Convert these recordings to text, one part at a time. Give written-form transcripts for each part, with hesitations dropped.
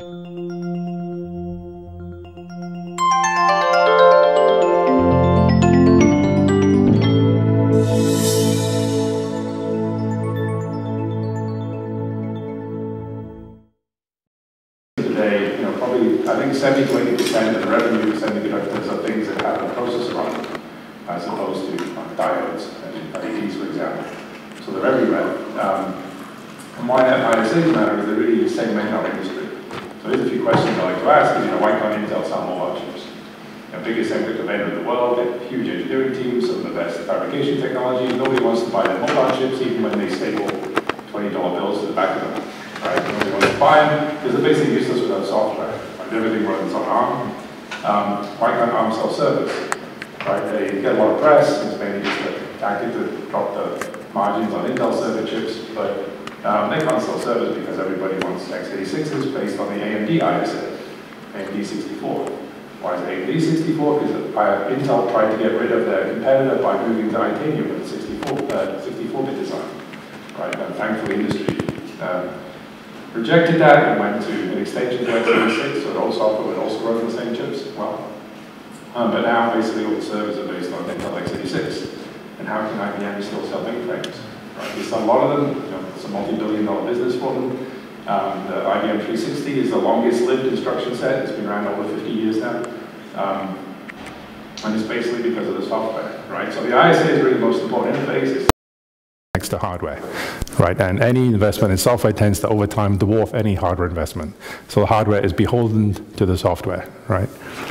Today, probably I think 70 to 80% of the revenue of semiconductors are things that have a processor on them, as opposed to diodes and LEDs, for example. So they're everywhere. And why ISAs matter is they really segment our industry. So there's a few questions I like to ask is, why can't Intel sell mobile chips? Biggest semiconductor vendor in the world, they have huge engineering teams, some of the best fabrication technology. Nobody wants to buy their mobile chips, even when they staple $20 bills to the back of them. Right? Nobody wants to buy them because they're basically useless without software. Right? Everything runs on ARM. Why can't ARM sell servers? Right? They get a lot of press, and it's mainly just a tactic to drop the margins on Intel server chips, but they can't sell servers because everybody wants x86s based on the AMD ISA, AMD 64. Why is it AMD 64? Because Intel tried to get rid of their competitor by moving to Itanium with 64-bit design. Right? And thankfully, industry rejected that and went to an extension to x86, so the old software would also run the same chips. Well, but now basically all the servers are based on Intel x86. And how can IBM still sell mainframes? Right? They sell a lot of them. It's a multi-billion-dollar business for them. The IBM 360 is the longest-lived instruction set. It's been around over 50 years now. And it's basically because of the software, right? So the ISA is really the most important interface. Next to hardware, right? And any investment in software tends to, over time, dwarf any hardware investment. So the hardware is beholden to the software, right?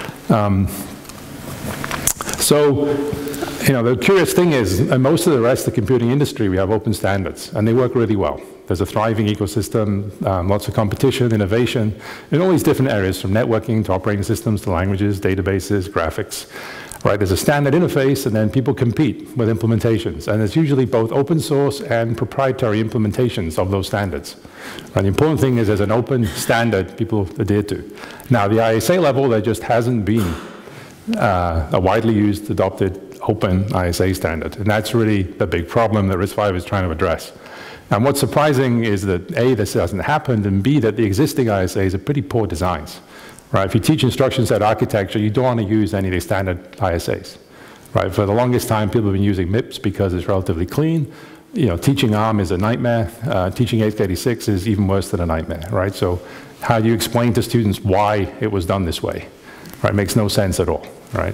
The curious thing is, in most of the rest of the computing industry, we have open standards, and they work really well. There's a thriving ecosystem, lots of competition, innovation, in all these different areas, from networking to operating systems to languages, databases, graphics. Right? There's a standard interface, and then people compete with implementations. And there's usually both open source and proprietary implementations of those standards. And the important thing is there's an open standard people adhere to. Now, the ISA level, there just hasn't been a widely used, adopted, open ISA standard. And that's really the big problem that RISC-V is trying to address. And what's surprising is that A, this hasn't happened, and B, that the existing ISAs are pretty poor designs. Right? If you teach instruction set architecture, you don't want to use any of the standard ISAs. Right? For the longest time, people have been using MIPS because it's relatively clean. Teaching ARM is a nightmare. Teaching x86 is even worse than a nightmare. Right? So how do you explain to students why it was done this way? Right? It makes no sense at all. Right?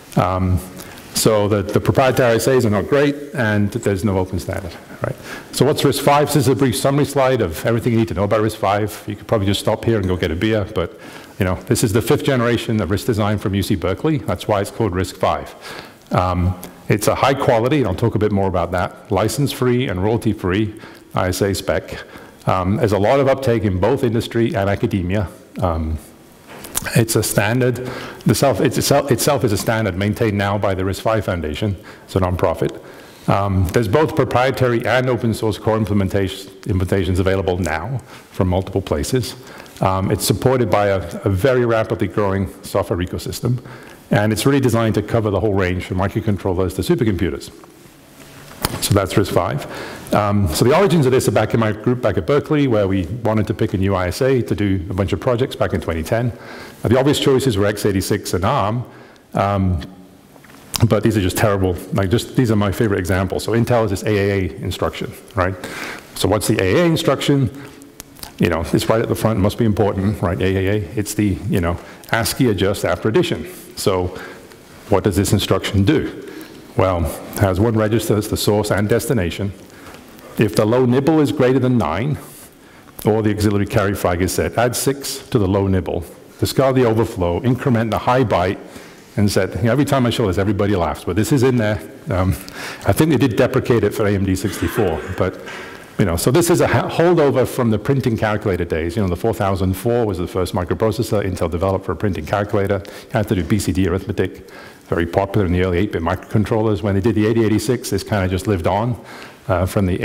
So the proprietary ISAs are not great, and there's no open standard. Right? So what's RISC-V? This is a brief summary slide of everything you need to know about RISC-V. You could probably just stop here and go get a beer, but this is the 5th generation of RISC design from UC Berkeley. That's why it's called RISC-V. It's a high quality, and I'll talk a bit more about that, license-free and royalty-free ISA spec. There's a lot of uptake in both industry and academia. It's a standard. Itself is a standard maintained now by the RISC-V Foundation. It's a nonprofit. There's both proprietary and open source core implementations available now from multiple places. It's supported by a very rapidly growing software ecosystem, and it's really designed to cover the whole range from microcontrollers to supercomputers. So that's RISC-V. So the origins of this are back in my group back at Berkeley, where we wanted to pick a new ISA to do a bunch of projects back in 2010. The obvious choices were x86 and ARM, but these are just terrible. These are my favorite examples. So Intel is this AAA instruction, right? So what's the AAA instruction? It's right at the front, it must be important, right? AAA, it's the, ASCII adjust after addition. So what does this instruction do? Well, it has one register that's the source and destination. If the low nibble is greater than 9, or the auxiliary carry flag is set, add 6 to the low nibble, discard the overflow, increment the high byte, and said, every time I show this, everybody laughs, but this is in there. I think they did deprecate it for AMD 64, but so this is a holdover from the printing calculator days. The 4004 was the first microprocessor Intel developed for a printing calculator. You had to do BCD arithmetic, very popular in the early 8-bit microcontrollers. When they did the 8086, this kind of just lived on from the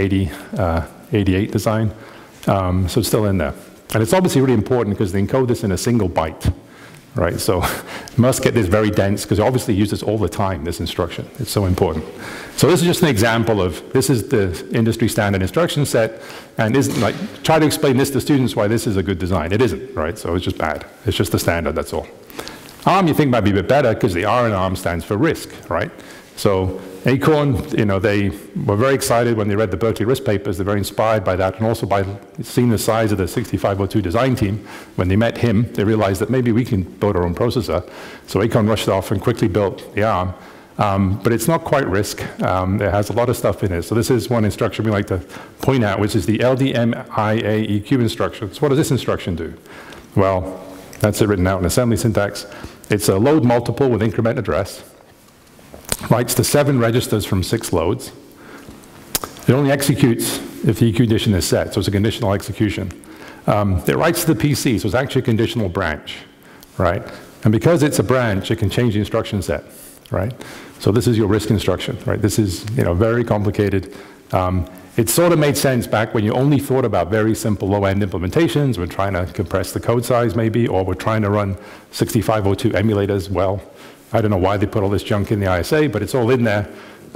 88 design. So it's still in there. And it's obviously really important because they encode this in a single byte. right? So must get this very dense, because obviously use this all the time, this instruction. It's so important. So this is just an example of, this is the industry standard instruction set, and isn't like, try to explain this to students why this is a good design. It isn't, right? So it's just bad. It's just the standard, that's all. ARM, you think might be a bit better, because the R in ARM stands for RISC, right? So Acorn, you know, they were very excited when they read the Berkeley RISC papers. They're very inspired by that, and also by seeing the size of the 6502 design team. When they met him, they realized that maybe we can build our own processor. So Acorn rushed off and quickly built the ARM. But it's not quite RISC. It has a lot of stuff in it. So this is one instruction we like to point out, which is the LDMIAEQ instruction. So what does this instruction do? Well, that's it written out in assembly syntax. It's a load multiple with increment address. Writes to 7 registers from 6 loads. It only executes if the EQ condition is set, so it's a conditional execution. It writes to the PC, so it's actually a conditional branch, right? And because it's a branch, it can change the instruction set, right? So this is your RISC instruction, right? This is, you know, very complicated. It sort of made sense back when you only thought about very simple low-end implementations. We're trying to compress the code size maybe, or we're trying to run 6502 emulators. Well, I don't know why they put all this junk in the ISA, but it's all in there.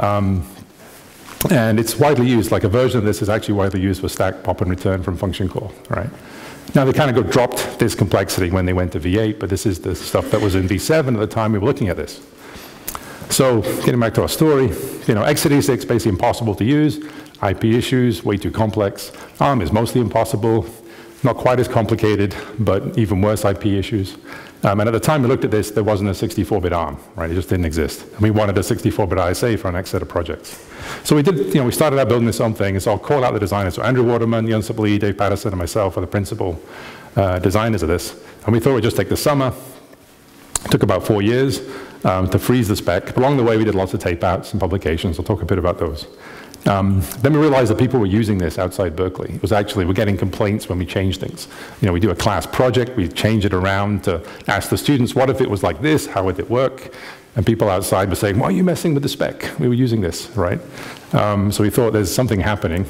And it's widely used, like a version of this is actually widely used for stack, pop, and return from function call, right? Now they kind of dropped this complexity when they went to V8, but this is the stuff that was in V7 at the time we were looking at this. So getting back to our story, you know, x86 basically impossible to use, IP issues, way too complex. ARM is mostly impossible, not quite as complicated, but even worse IP issues. And at the time we looked at this, there wasn't a 64-bit ARM, right? It just didn't exist. And we wanted a 64-bit ISA for our next set of projects. So we did, you know, we started out building this own thing, and so I'll call out the designers. So Andrew Waterman, Jan Sabli, Dave Patterson, and myself are the principal designers of this. And we thought we'd just take the summer. It took about 4 years to freeze the spec. But along the way, we did lots of tape outs and publications. I'll talk a bit about those. Then we realized that people were using this outside Berkeley. It was actually, we're getting complaints when we change things. You know, we do a class project, we change it around to ask the students, what if it was like this, how would it work? And people outside were saying, why are you messing with the spec? We were using this, right? So we thought there's something happening.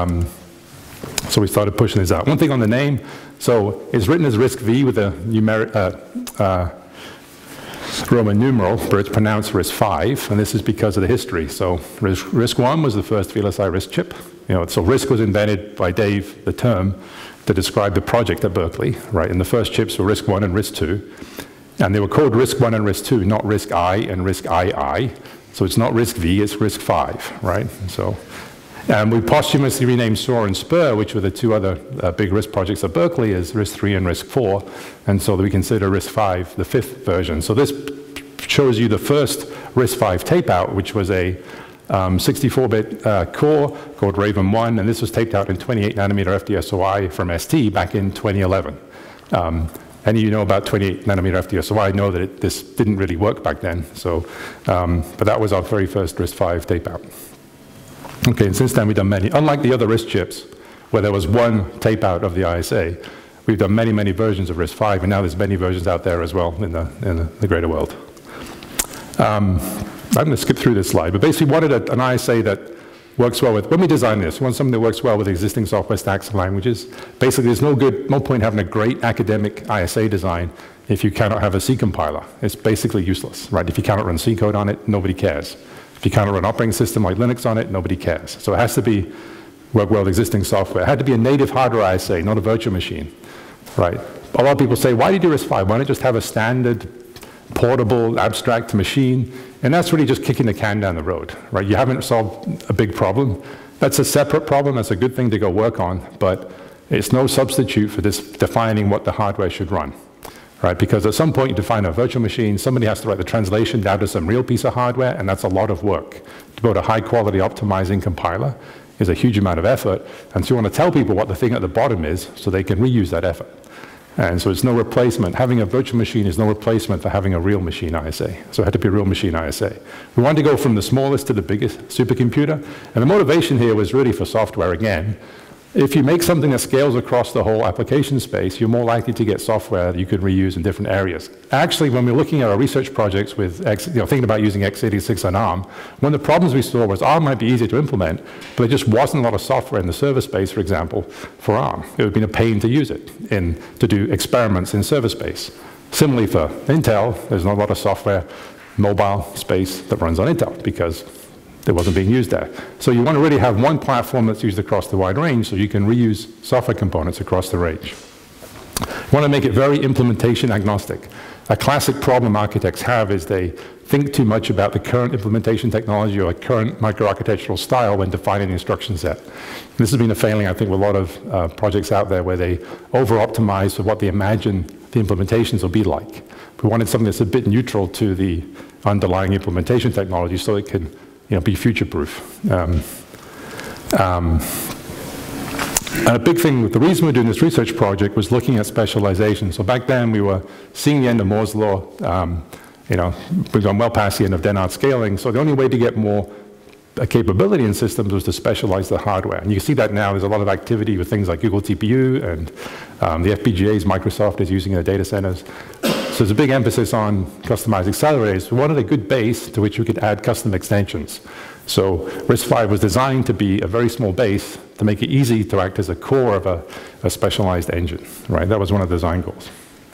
So we started pushing this out. One thing on the name, so it's written as RISC-V with a numeric, Roman numeral, but it's pronounced RISC-V, and this is because of the history. So RISC-1 was the first VLSI RISC chip. You know, so RISC was invented by Dave, the term, to describe the project at Berkeley, right? And the first chips were RISC-1 and RISC-2. And they were called RISC-1 and RISC-2, not RISC-I and RISC-II. So it's not RISC-V, it's RISC-V, right? So, and we posthumously renamed SOAR and SPUR, which were the two other big RISC projects at Berkeley, as RISC-3 and RISC-4. And so that we consider RISC-V the 5th version. So this shows you the first RISC-V tape out, which was a 64-bit core called Raven 1, and this was taped out in 28 nanometer FDSOI from ST back in 2011. Any of you know about 28 nanometer FDSOI know that this didn't really work back then. So, but that was our very first RISC-V tape out. Okay, and since then we've done many. Unlike the other RISC chips, where there was one tape out of the ISA, we've done many, many versions of RISC-V, and now there's many versions out there as well in the greater world. I'm going to skip through this slide, but basically wanted an ISA that works well with, when we design this, we want something that works well with existing software stacks and languages. Basically, there's no point having a great academic ISA design if you cannot have a C compiler. It's basically useless, right? If you cannot run C code on it, nobody cares. If you cannot run an operating system like Linux on it, nobody cares. So it has to work well with existing software. It had to be a native hardware ISA, not a virtual machine, right? A lot of people say, why do you do RISC-V? Why not just have a standard portable, abstract machine? And that's really just kicking the can down the road, right? You haven't solved a big problem. That's a separate problem. That's a good thing to go work on, but it's no substitute for this defining what the hardware should run, right? Because at some point you define a virtual machine, somebody has to write the translation down to some real piece of hardware, and that's a lot of work. To build a high-quality optimizing compiler is a huge amount of effort, and so you want to tell people what the thing at the bottom is so they can reuse that effort. And so it's no replacement. Having a virtual machine is no replacement for having a real machine ISA. So it had to be a real machine ISA. We wanted to go from the smallest to the biggest supercomputer. And the motivation here was really for software again. If you make something that scales across the whole application space, you're more likely to get software that you could reuse in different areas. Actually, when we're looking at our research projects with, thinking about using x86 on ARM, one of the problems we saw was ARM might be easy to implement, but there just wasn't a lot of software in the server space, for example, for ARM. It would have been a pain to use it to do experiments in server space. Similarly for Intel, there's not a lot of software, mobile space that runs on Intel because it wasn't being used there. So you want to really have one platform that's used across the wide range so you can reuse software components across the range. You want to make it very implementation agnostic. A classic problem architects have is they think too much about the current implementation technology or current microarchitectural style when defining the instruction set. And this has been a failing, I think, with a lot of projects out there where they over-optimize for what they imagine the implementations will be like. We wanted something that's a bit neutral to the underlying implementation technology so it can be future-proof. And a big thing, the reason we're doing this research project was looking at specialization. So back then we were seeing the end of Moore's law. We've gone well past the end of Dennard scaling. So the only way to get more capability in systems was to specialize the hardware. And you can see that now. There's a lot of activity with things like Google TPU and the FPGAs Microsoft is using in their data centers. So there's a big emphasis on customized accelerators. We wanted a good base to which we could add custom extensions. So RISC-V was designed to be a very small base to make it easy to act as a core of a specialized engine, right? That was one of the design goals.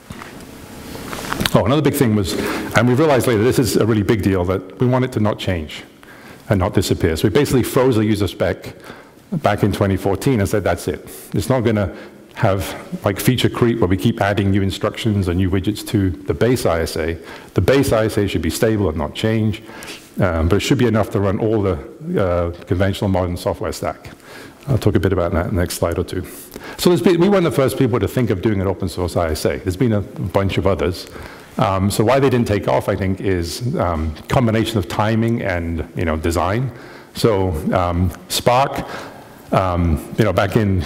Oh, another big thing was, and we realized later, this is a really big deal, that we want it to not change and not disappear. So we basically froze the user spec back in 2014 and said, that's it. It's not going to have like feature creep where we keep adding new instructions and new widgets to the base ISA. The base ISA should be stable and not change, but it should be enough to run all the conventional modern software stack. I'll talk a bit about that in the next slide or two. So we weren't the first people to think of doing an open source ISA. There's been a bunch of others. So why they didn't take off, I think, is combination of timing and design. So Spark, back in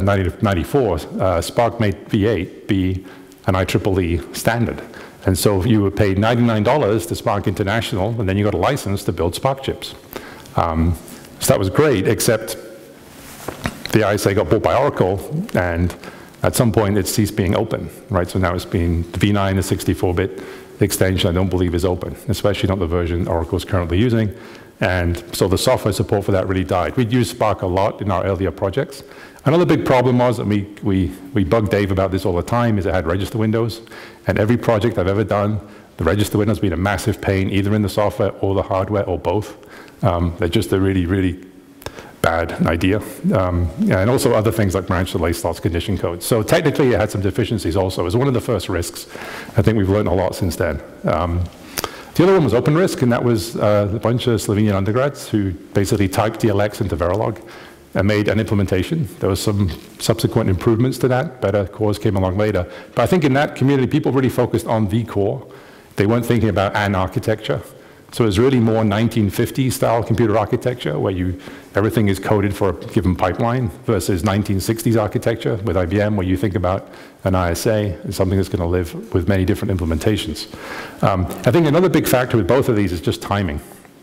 1994, Spark made V8 be an IEEE standard. And so you would pay $99 to Spark International, and then you got a license to build Spark chips. So that was great, except the ISA got bought by Oracle, and at some point it ceased being open, right? So now it's been V9, the 64-bit extension, I don't believe is open, especially not the version Oracle is currently using. And so the software support for that really died. We'd used Spark a lot in our earlier projects. Another big problem was, and we bug Dave about this all the time, is it had register windows. And every project I've ever done, the register window's been a massive pain, either in the software or the hardware or both. They're just a really, really bad idea. And also other things like branch delay slots, condition codes. So technically it had some deficiencies also. It was one of the first risks. I think we've learned a lot since then. The other one was OpenRISC, and that was a bunch of Slovenian undergrads who basically typed DLX into Verilog and made an implementation. There was some subsequent improvements to that. Better cores came along later. But I think in that community, people really focused on the core. They weren't thinking about an architecture. So it was really more 1950s style computer architecture where everything is coded for a given pipeline versus 1960s architecture with IBM where you think about an ISA as something that's going to live with many different implementations. I think another big factor with both of these is just timing.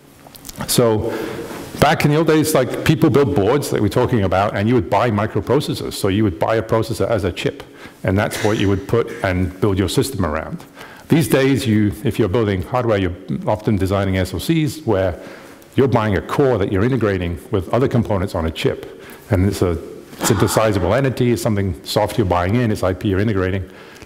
So back in the old days, like people built boards that we're talking about, and you would buy microprocessors. So you would buy a processor as a chip, and that's what you would put and build your system around. These days, if you're building hardware, you're often designing SoCs where you're buying a core that you're integrating with other components on a chip. And it's a synthesizable entity, it's something soft you're buying in, it's IP you're integrating.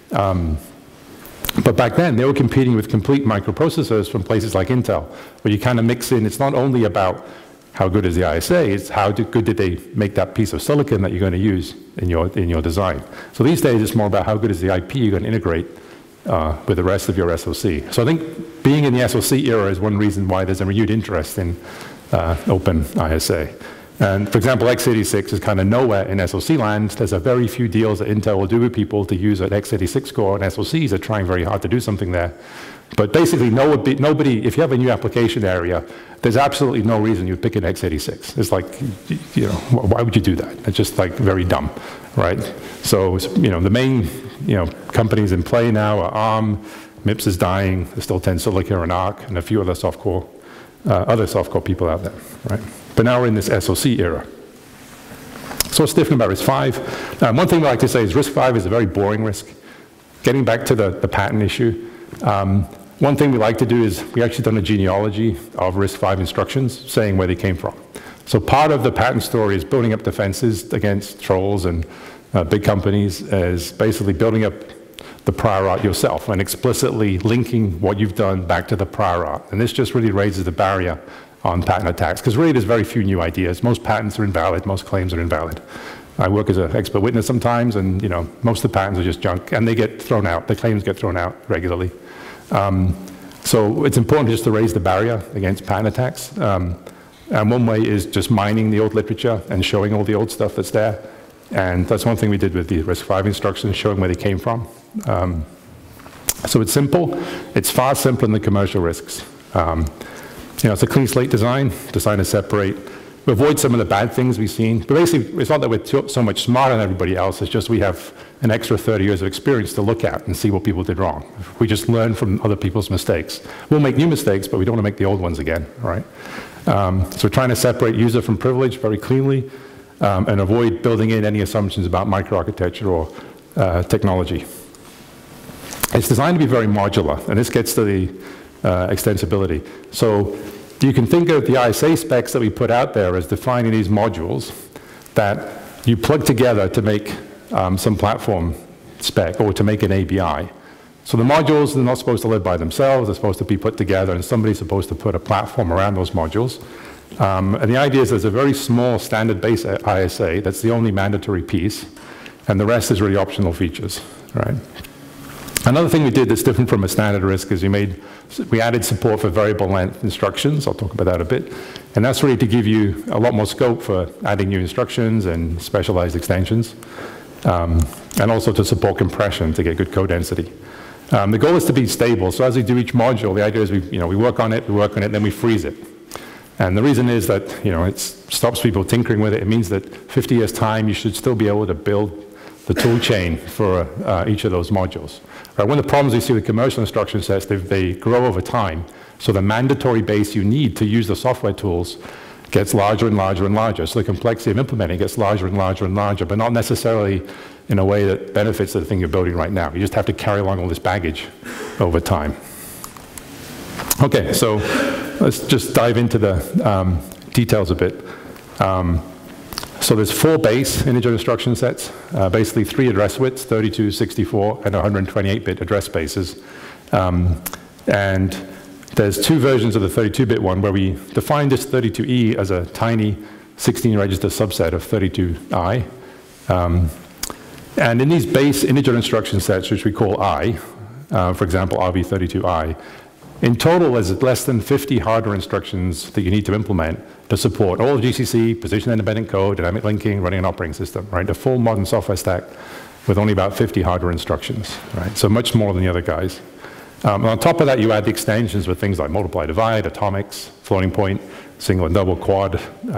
But back then, they were competing with complete microprocessors from places like Intel, where you kind of mix in, it's not only about how good is the ISA, it's how good did they make that piece of silicon that you're going to use in your design. So these days, it's more about how good is the IP you're going to integrate with the rest of your SoC. So I think being in the SoC era is one reason why there's a renewed interest in open ISA. And for example, x86 is kind of nowhere in SoC land. There's a very few deals that Intel will do with people to use an x86 core, and SoCs are trying very hard to do something there. But basically, nobody, if you have a new application area, there's absolutely no reason you'd pick an x86. It's like, why would you do that? It's just like very dumb, right? So, the main, companies in play now are ARM, MIPS is dying, there's still Tensilica and ARC, and a few other softcore people out there, right? But now we're in this SoC era. So what's different about RISC-V? One thing I like to say is RISC-V is a very boring RISC. Getting back to the patent issue, one thing we like to do is we actually done a genealogy of RISC-V instructions saying where they came from. So part of the patent story is building up defenses against trolls and big companies, is basically building up the prior art yourself and explicitly linking what you've done back to the prior art. And this just really raises the barrier on patent attacks, because really there's very few new ideas. Most patents are invalid, most claims are invalid. I work as an expert witness sometimes, and most of the patents are just junk, and they get thrown out. The claims get thrown out regularly. So it's important just to raise the barrier against patent attacks. And one way is just mining the old literature and showing all the old stuff that's there. And that's one thing we did with the RISC-V instructions, showing where they came from. So it's simple. It's far simpler than the commercial risks. It's a clean slate design, designed to separate. We avoid some of the bad things we've seen. But basically, it's not that we're so much smarter than everybody else. It's just we have an extra 30 years of experience to look at and see what people did wrong. We just learn from other people's mistakes. We'll make new mistakes, but we don't want to make the old ones again, right? So we're trying to separate user from privilege very cleanly and avoid building in any assumptions about microarchitecture or technology. It's designed to be very modular, and this gets to the extensibility. So you can think of the ISA specs that we put out there as defining these modules that you plug together to make some platform spec or to make an ABI. So the modules are not supposed to live by themselves. They're supposed to be put together, and somebody's supposed to put a platform around those modules. And the idea is there's a very small standard base ISA that's the only mandatory piece, and the rest is really optional features, right? Another thing we did that's different from a standard RISC is we added support for variable length instructions. I'll talk about that a bit. And that's really to give you a lot more scope for adding new instructions and specialized extensions, and also to support compression to get good code density. The goal is to be stable. So as we do each module, the idea is we work on it, then we freeze it. And the reason is that it stops people tinkering with it. It means that 50 years' time, you should still be able to build the tool chain for each of those modules. Right, one of the problems we see with commercial instruction sets, they grow over time. So the mandatory base you need to use the software tools gets larger and larger and larger. So the complexity of implementing gets larger and larger and larger, but not necessarily in a way that benefits the thing you're building right now. You just have to carry along all this baggage over time. Okay, so let's just dive into the details a bit. So there's 4 base integer instruction sets, basically 3 address widths, 32, 64, and 128-bit address spaces. And there's 2 versions of the 32-bit one where we define this 32E as a tiny 16-register subset of 32I. And in these base integer instruction sets, which we call I, for example, RV32I, in total, there's less than 50 hardware instructions that you need to implement to support all of GCC, position-independent code, dynamic linking, running an operating system, right? A full modern software stack with only about 50 hardware instructions, right? So much more than the other guys. On top of that, you add the extensions with things like multiply, divide, atomics, floating point, single and double, quad.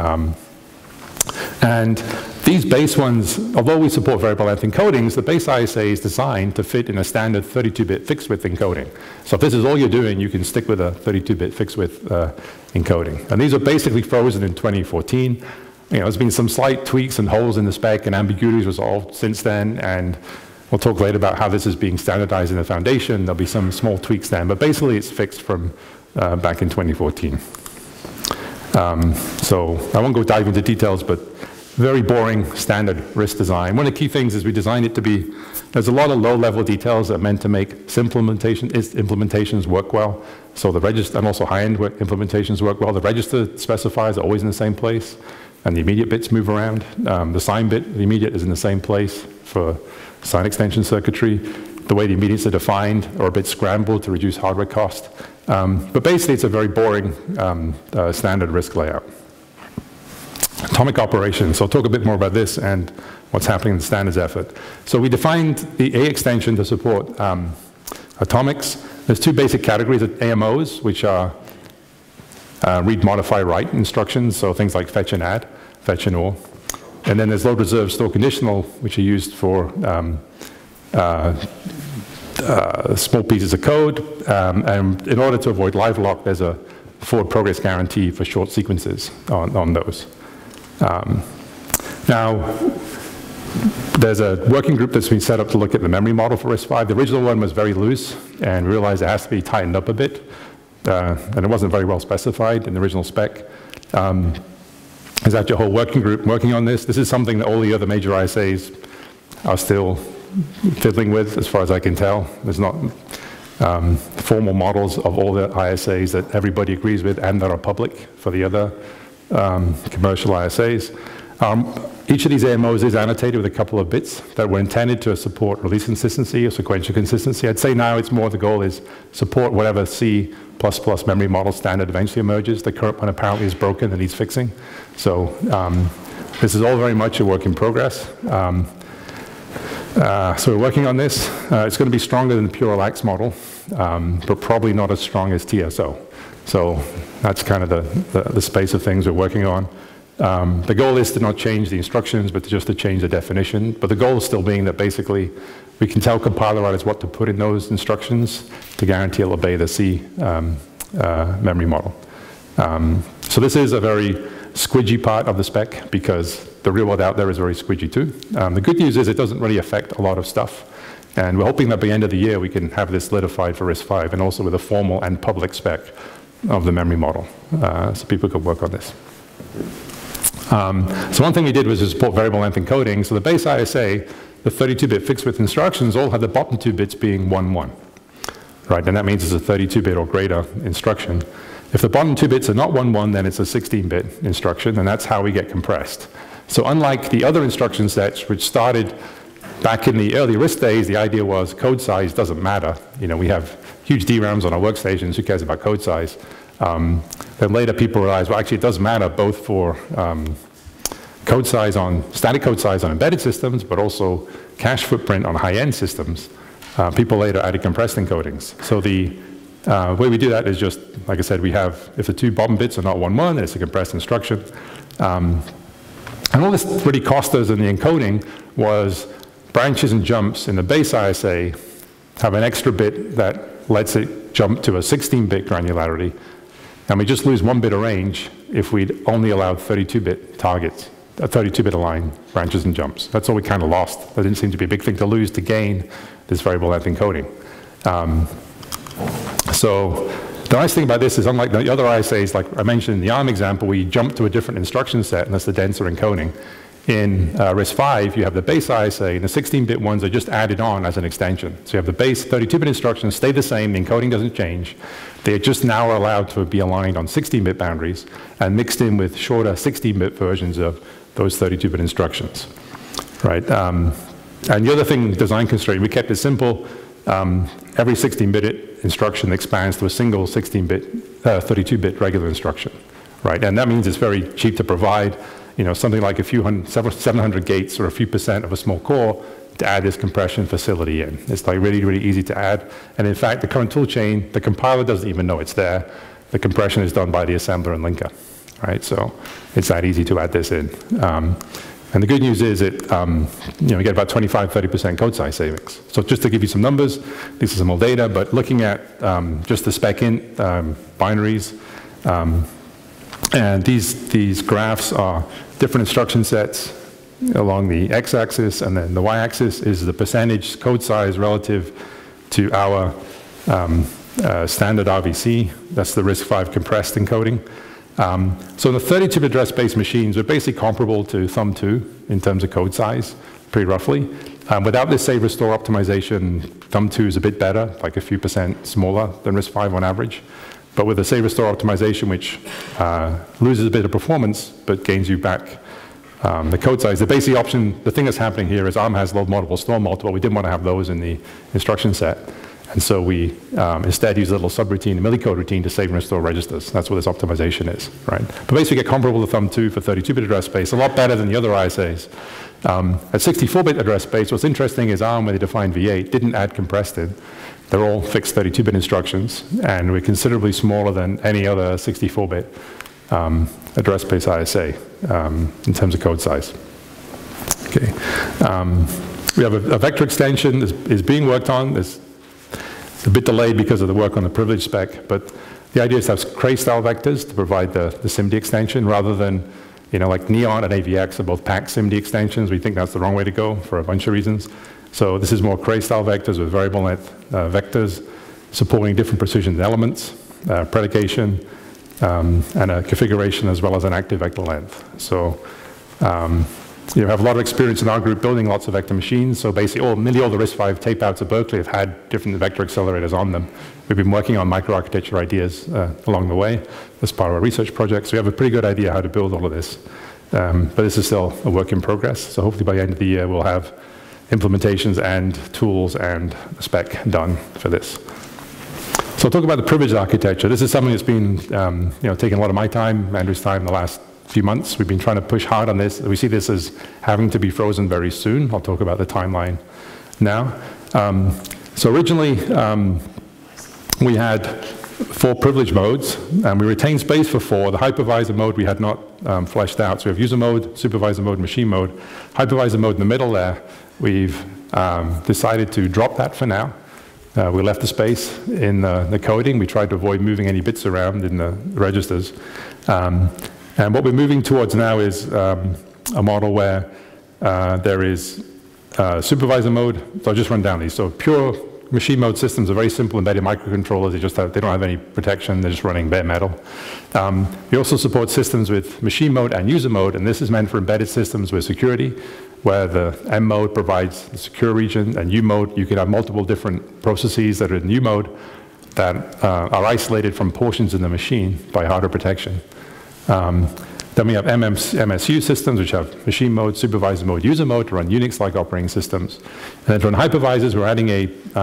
And these base ones, although we support variable length encodings, the base ISA is designed to fit in a standard 32-bit fixed width encoding. So if this is all you're doing, you can stick with a 32-bit fixed width encoding. And these are basically frozen in 2014. There's been some slight tweaks and holes in the spec and ambiguities resolved since then, and we'll talk later about how this is being standardized in the foundation. There'll be some small tweaks then, but basically it's fixed from back in 2014. So I won't go dive into details, but very boring standard RISC design. One of the key things is we designed it to be, there's a lot of low-level details that are meant to make simple implementations work well. So the register, and also high-end implementations work well. The register specifiers are always in the same place, and the immediate bits move around. The sign bit, the immediate, is in the same place for sign extension circuitry. The way the immediates are defined are a bit scrambled to reduce hardware cost. But basically, it's a very boring standard RISC layout. Atomic operations. So I'll talk a bit more about this and what's happening in the standards effort. So we defined the A extension to support atomics. There's 2 basic categories of AMOs, which are read, modify, write instructions, so things like fetch and add, fetch and OR. And then there's load, reserve, store, conditional, which are used for small pieces of code. And in order to avoid live lock, there's a forward progress guarantee for short sequences on those. Now, there's a working group that's been set up to look at the memory model for RISC-V. The original one was very loose, and realized it has to be tightened up a bit. And it wasn't very well specified in the original spec. There's actually a whole working group working on this. This is something that all the other major ISAs are still fiddling with, as far as I can tell. There's not formal models of all the ISAs that everybody agrees with and that are public for the other commercial ISAs. Each of these AMOs is annotated with a couple of bits that were intended to support release consistency or sequential consistency. I'd say now it's more the goal is support whatever C++ memory model standard eventually emerges. The current one apparently is broken and needs fixing. So this is all very much a work in progress. So we're working on this. It's going to be stronger than the pure lax model, but probably not as strong as TSO. So that's kind of the space of things we're working on. The goal is to not change the instructions, but just to change the definition. But the goal is still being that basically we can tell compiler writers what to put in those instructions to guarantee it'll obey the C memory model. So this is a very squidgy part of the spec because the real world out there is very squidgy too. The good news is it doesn't really affect a lot of stuff. And we're hoping that by the end of the year we can have this solidified for RISC-V and also with a formal and public spec of the memory model. So people can work on this. So one thing we did was to support variable length encoding. So the base ISA, the 32-bit fixed width instructions all have the bottom 2 bits being 1, 1. Right, and that means it's a 32-bit or greater instruction. If the bottom 2 bits are not 1, 1, then it's a 16-bit instruction, and that's how we get compressed. So unlike the other instruction sets, which started back in the early RISC days, the idea was code size doesn't matter. You know, we have huge DRAMs on our workstations, who cares about code size? Then later people realized, well, actually it does matter both for code size on, static code size on embedded systems, but also cache footprint on high-end systems. People later added compressed encodings. So the way we do that is just, like I said, we have, if the 2 bottom bits are not 1, 1, then it's a compressed instruction. And all this really cost us in the encoding was branches and jumps in the base ISA have an extra bit that lets it jump to a 16-bit granularity. And we just lose 1 bit of range if we'd only allowed 32-bit targets, 32-bit aligned branches and jumps. That's all we kind of lost. That didn't seem to be a big thing to lose to gain this variable length encoding. So the nice thing about this is, unlike the other ISAs, like I mentioned in the ARM example, we jump to a different instruction set, and that's the denser encoding. In RISC-V, you have the base ISA, and the 16-bit ones are just added on as an extension. So you have the base 32-bit instructions stay the same, the encoding doesn't change. They just now are allowed to be aligned on 16-bit boundaries and mixed in with shorter 16-bit versions of those 32-bit instructions, right? And the other thing, design constraint, we kept it simple. Every 16-bit instruction expands to a single 16-bit, 32-bit regular instruction, right? And that means it's very cheap to provide. You know, something like a few 700 gates or a few % of a small core to add this compression facility in. It's like really, really easy to add. And in fact, the current tool chain, the compiler doesn't even know it's there. The compression is done by the assembler and linker, right? So it's that easy to add this in. And the good news is it, you know, we get about 25–30% code size savings. So just to give you some numbers, this is some old data, but looking at just the spec in binaries, and these graphs are different instruction sets along the x-axis, and then the y-axis is the percentage code size relative to our standard RVC. That's the RISC-V compressed encoding. So in the 32-bit address-based machines, we're basically comparable to Thumb 2 in terms of code size, pretty roughly. Without this save restore optimization, Thumb 2 is a bit better, like a few % smaller than RISC-V on average. But with the save restore optimization, which loses a bit of performance but gains you back the code size, the basic option, the thing that's happening here is ARM has load multiple, store multiple. We didn't want to have those in the instruction set. And so we instead use a little subroutine, a millicode routine, to save and restore registers. That's what this optimization is, right? But basically, get comparable to Thumb 2 for 32-bit address space, a lot better than the other ISAs. At 64-bit address space, what's interesting is ARM, when they defined V8, didn't add compressed in. They're all fixed 32-bit instructions, and we're considerably smaller than any other 64-bit address space ISA in terms of code size. Okay. We have a vector extension that is being worked on. It's a bit delayed because of the work on the privilege spec, but the idea is to have Krste-style vectors to provide the SIMD extension rather than, you know, like Neon and AVX are both packed SIMD extensions. We think that's the wrong way to go for a bunch of reasons. So this is more Krste-style vectors with variable length vectors supporting different precision elements, predication, and a configuration as well as an active vector length. So have a lot of experience in our group building lots of vector machines. So basically, nearly all the RISC-V tape outs at Berkeley have had different vector accelerators on them. We've been working on microarchitecture ideas along the way as part of our research project. So we have a pretty good idea how to build all of this. But this is still a work in progress. So hopefully by the end of the year, we'll have implementations and tools and spec done for this. So I'll talk about the privileged architecture. This is something that's been taking a lot of my time, Andrew's time, in the last few months. We've been trying to push hard on this. We see this as having to be frozen very soon. I'll talk about the timeline now. So originally, we had 4 privilege modes, and we retained space for 4. The hypervisor mode we had not fleshed out. So we have user mode, supervisor mode, machine mode. Hypervisor mode in the middle there, we've decided to drop that for now. We left the space in the coding. We tried to avoid moving any bits around in the registers. And what we're moving towards now is a model where there is supervisor mode. So I'll just run down these. So pure machine mode systems are very simple embedded microcontrollers. They don't have any protection. They're just running bare metal. We also support systems with machine mode and user mode, and this is meant for embedded systems with security, where the M mode provides the secure region, and U mode, you can have multiple different processes that are in U mode that are isolated from portions in the machine by hardware protection. Then we have MSU systems, which have machine mode, supervisor mode, user mode to run Unix-like operating systems. And then to run hypervisors, we're adding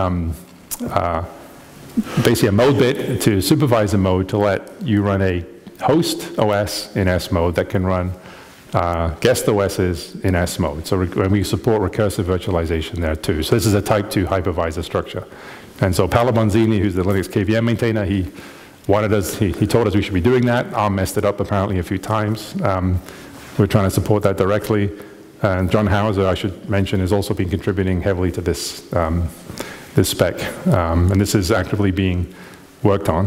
basically a mode bit to supervisor mode to let you run a host OS in S mode that can run guest OSs in S mode. So we support recursive virtualization there too. So this is a type 2 hypervisor structure. And so Paolo Bonzini, who's the Linux KVM maintainer, he told us we should be doing that. ARM messed it up apparently a few times. We're trying to support that directly. And John Hauser, I should mention, has also been contributing heavily to this, this spec. And this is actively being worked on.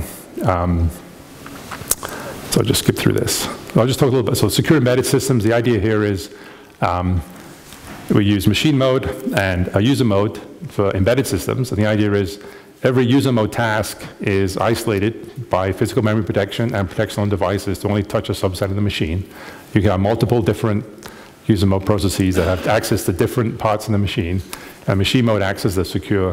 So I'll just skip through this. I'll just talk a little bit. So secure embedded systems, the idea here is we use machine mode and a user mode for embedded systems. And the idea is every user mode task is isolated by physical memory protection and protection on devices to only touch a subset of the machine. You can have multiple different user mode processes that have access to different parts of the machine. And machine mode acts as the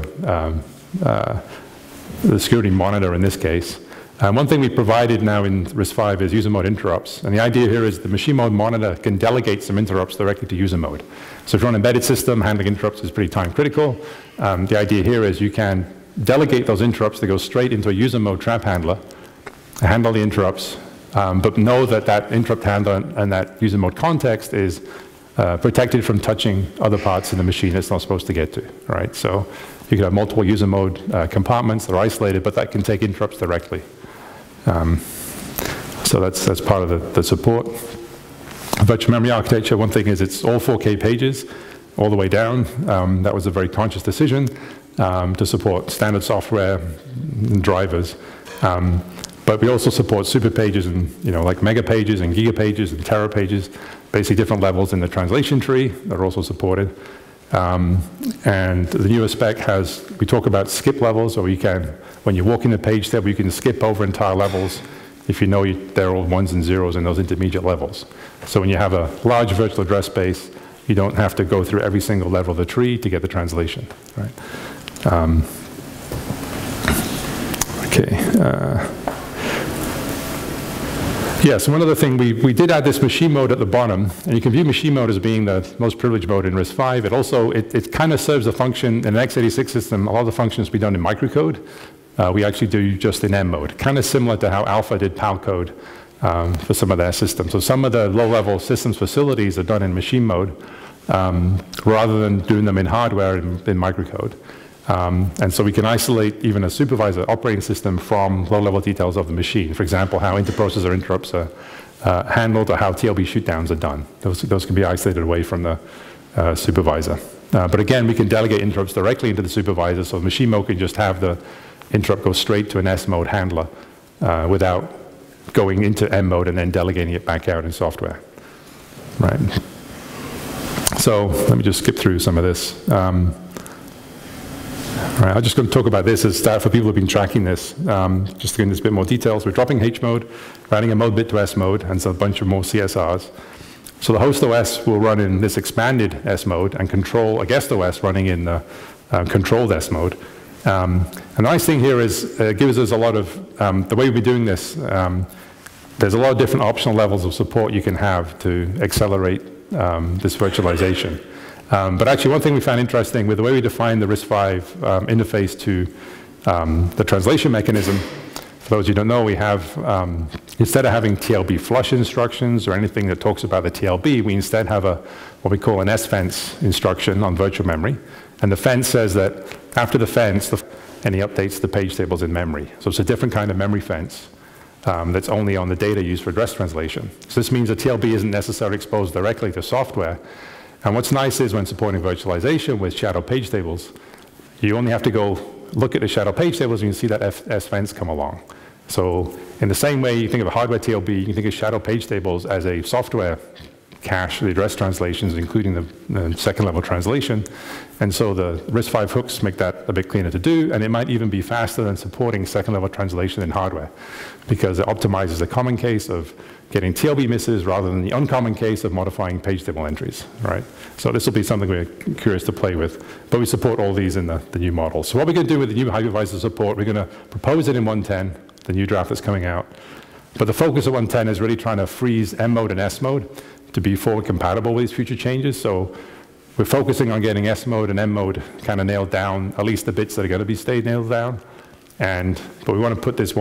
security monitor in this case. One thing we provided now in RISC-V is user mode interrupts. And the idea here is the machine mode monitor can delegate some interrupts directly to user mode. So if you're on an embedded system, handling interrupts is pretty time critical. The idea here is you can delegate those interrupts to go straight into a user mode trap handler, handle the interrupts, but know that that interrupt handler and that user mode context is protected from touching other parts of the machine it's not supposed to get to, right? So you can have multiple user mode compartments that are isolated, but that can take interrupts directly. So that's part of the support. Virtual memory architecture, one thing is it's all 4K pages all the way down. That was a very conscious decision to support standard software and drivers. But we also support super pages and like mega pages and giga pages and tera pages, basically different levels in the translation tree that are also supported. And the newer spec we talk about skip levels, or you can, when you walk in the page tab, you can skip over entire levels if you know they're all ones and zeros in those intermediate levels. So when you have a large virtual address space, you don't have to go through every single level of the tree to get the translation, right? Yeah, so one other thing, we did add this machine mode at the bottom, and you can view machine mode as being the most privileged mode in RISC-V. It also, it kind of serves a function in an x86 system. A lot of the functions we done in microcode. We actually do just in M mode, kind of similar to how Alpha did PAL code for some of their systems. So some of the low-level systems facilities are done in machine mode rather than doing them in hardware in microcode. And so we can isolate even a supervisor operating system from low-level details of the machine. For example, how interprocessor interrupts are handled or how TLB shootdowns are done. Those can be isolated away from the supervisor. But again, we can delegate interrupts directly into the supervisor, so the machine mode can just have the interrupt go straight to an S mode handler without going into M mode and then delegating it back out in software. Right. So let me just skip through some of this. All right, I'm just going to talk about this as for people who've been tracking this. Just to get into a bit more details, we're dropping H mode, we're adding a mode bit to S mode, and so a bunch of more CSRs. So the host OS will run in this expanded S mode and control a guest OS running in the controlled S mode. And the nice thing here is it gives us a lot of, the way we'll be doing this, there's a lot of different optional levels of support you can have to accelerate this virtualization. But actually, one thing we found interesting with the way we define the RISC-V interface to the translation mechanism, for those who don't know, we have, instead of having TLB flush instructions or anything that talks about the TLB, we instead have what we call an S-fence instruction on virtual memory. And the fence says that after the fence, any updates to the page tables in memory. So it's a different kind of memory fence that's only on the data used for address translation. So this means the TLB isn't necessarily exposed directly to software. And what's nice is when supporting virtualization with shadow page tables, you only have to go look at the shadow page tables and you can see that S-fence come along. So in the same way you think of a hardware TLB, you can think of shadow page tables as a software cache for the address translations, including the second level translation. And so the RISC-V hooks make that a bit cleaner to do, and it might even be faster than supporting second level translation in hardware, because it optimizes the common case of getting TLB misses rather than the uncommon case of modifying page table entries, right? So this will be something we're curious to play with, but we support all these in the new model. So what we're going to do with the new hypervisor support, we're going to propose it in 110, the new draft that's coming out. But the focus of 110 is really trying to freeze M mode and S mode to be forward compatible with these future changes. So we're focusing on getting S mode and M mode kind of nailed down, at least the bits that are going to be nailed down. But we want to put this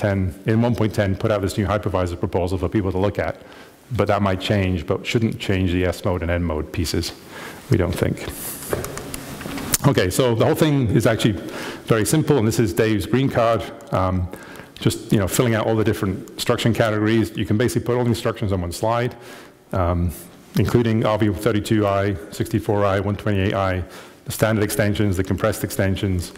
1.10, put out this new hypervisor proposal for people to look at. But that might change, but shouldn't change the S mode and N mode pieces, we don't think. Okay, so the whole thing is actually very simple, and this is Dave's green card. Just filling out all the different instruction categories. You can basically put all the instructions on one slide, including RV32i, 64i, 128i, the standard extensions, the compressed extensions.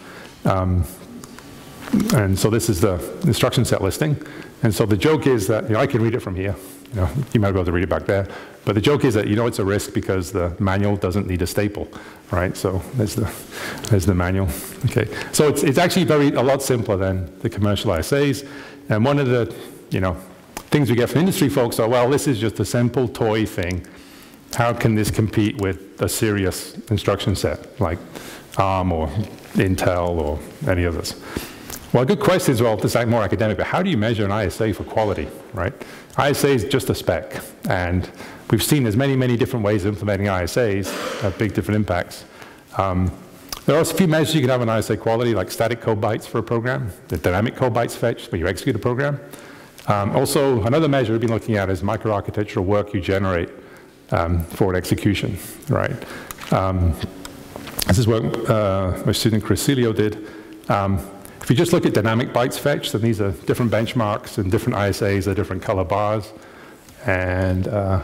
And so this is the instruction set listing. And so the joke is that, I can read it from here. You might be able to read it back there. But the joke is that it's a RISC because the manual doesn't need a staple, right? So there's the manual. Okay. So it's actually a lot simpler than the commercial ISAs. And one of the things we get from industry folks are, well, this is just a simple toy thing. How can this compete with a serious instruction set like ARM or Intel or any others? Well, a good question is, well, this is more academic, but how do you measure an ISA for quality, right? ISA is just a spec, and we've seen there's many, many different ways of implementing ISAs have big different impacts. There are a few measures you can have on ISA quality, like static code bytes for a program, the dynamic code bytes fetched when you execute a program. Also, another measure we've been looking at is microarchitectural work you generate for an execution, right? This is work my student Krste Asanovic did. If you just look at dynamic bytes fetched, then these are different benchmarks and different ISAs are different color bars. And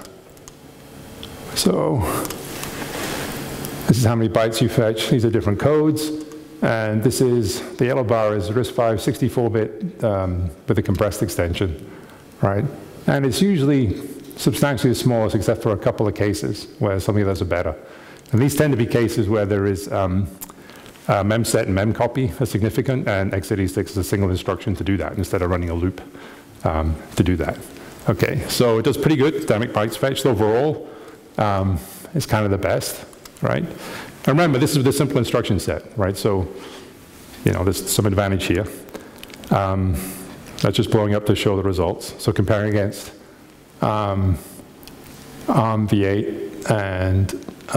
so this is how many bytes you fetch. These are different codes. And this is, the yellow bar is RISC-V 64-bit with a compressed extension, right? And it's usually substantially the smallest except for a couple of cases where some of those are better. And these tend to be cases where there is memset and memcopy are significant, and x86 is a single instruction to do that instead of running a loop to do that. Okay, so it does pretty good. Dynamic bytes fetched overall is kind of the best, right? And remember, this is the simple instruction set, right? So, there's some advantage here. That's just blowing up to show the results. So comparing against ARM V8 and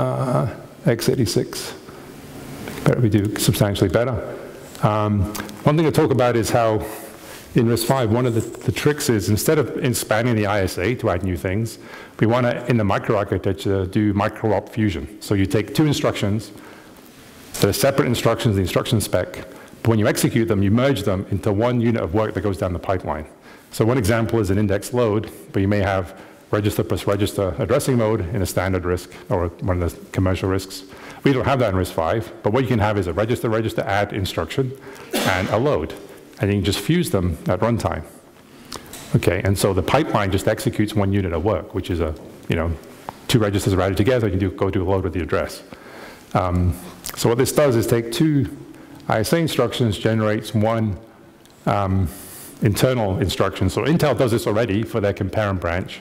x86. We do substantially better. One thing to talk about is how in RISC-V, one of the tricks is instead of expanding the ISA to add new things, we want to, in the microarchitecture, do micro-op fusion. So you take two instructions that are separate instructions, the instruction spec, but when you execute them, you merge them into one unit of work that goes down the pipeline. So one example is an index load, but you may have register plus register addressing mode in a standard RISC or one of the commercial RISCs. We don't have that in RISC-V, but what you can have is a register add instruction and a load, and you can just fuse them at runtime. Okay, and so the pipeline just executes one unit of work, which is two registers are added together, you go do a load with the address. So what this does is take two ISA instructions, generates one internal instruction. So Intel does this already for their compare and branch,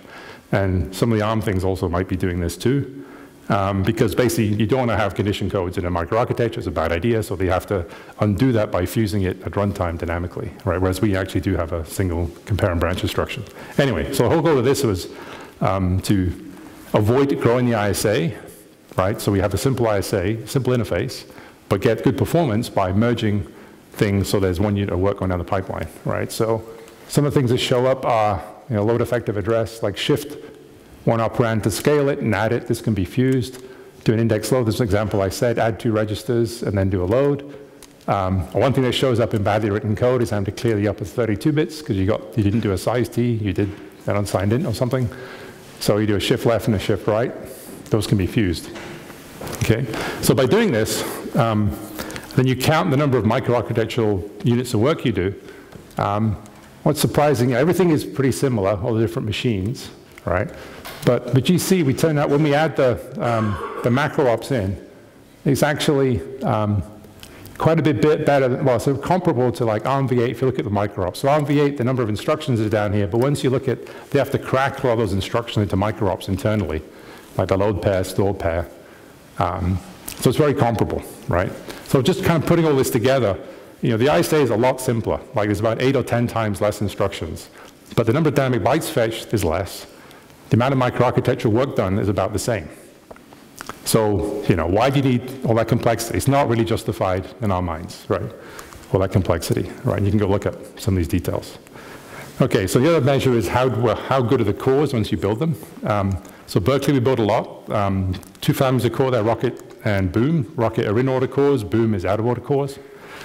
And some of the ARM things also might be doing this too. Because basically, you don't want to have condition codes in a microarchitecture. It's a bad idea, so they have to undo that by fusing it at runtime dynamically, right? Whereas we actually do have a single compare and branch instruction. Anyway, so the whole goal of this was to avoid growing the ISA, right? So we have a simple ISA, simple interface, but get good performance by merging things so there's one unit of work going down the pipeline, right? So some of the things that show up are, load effective address, like shift one operand to scale it and add it. This can be fused. Do an index load. This is an example I said. Add 2 registers and then do a load. One thing that shows up in badly written code is having to clear the upper 32 bits because you didn't do a size T. You did that unsigned int or something. So you do a shift left and a shift right. Those can be fused. Okay. So by doing this, then you count the number of microarchitectural units of work you do. What's surprising, everything is pretty similar, all the different machines, right? But with GC, we turned out when we add the macro ops in, it's actually quite a bit better, well, so comparable to like ARMv8 if you look at the micro ops. So ARMv8, the number of instructions is down here, but once you look at, they have to crack all those instructions into micro ops internally, like the load pair, store pair. So it's very comparable, right? So just kind of putting all this together, the ISA is a lot simpler. Like there's about 8 or 10 times less instructions, but the number of dynamic bytes fetched is less. The amount of microarchitectural work done is about the same. So, why do you need all that complexity? It's not really justified in our minds, right? All that complexity, right? And you can go look at some of these details. Okay, so the other measure is how good are the cores once you build them. So Berkeley, we built a lot. 2 families of core, they're Rocket and Boom. Rocket are in-order cores, Boom is out-of-order cores.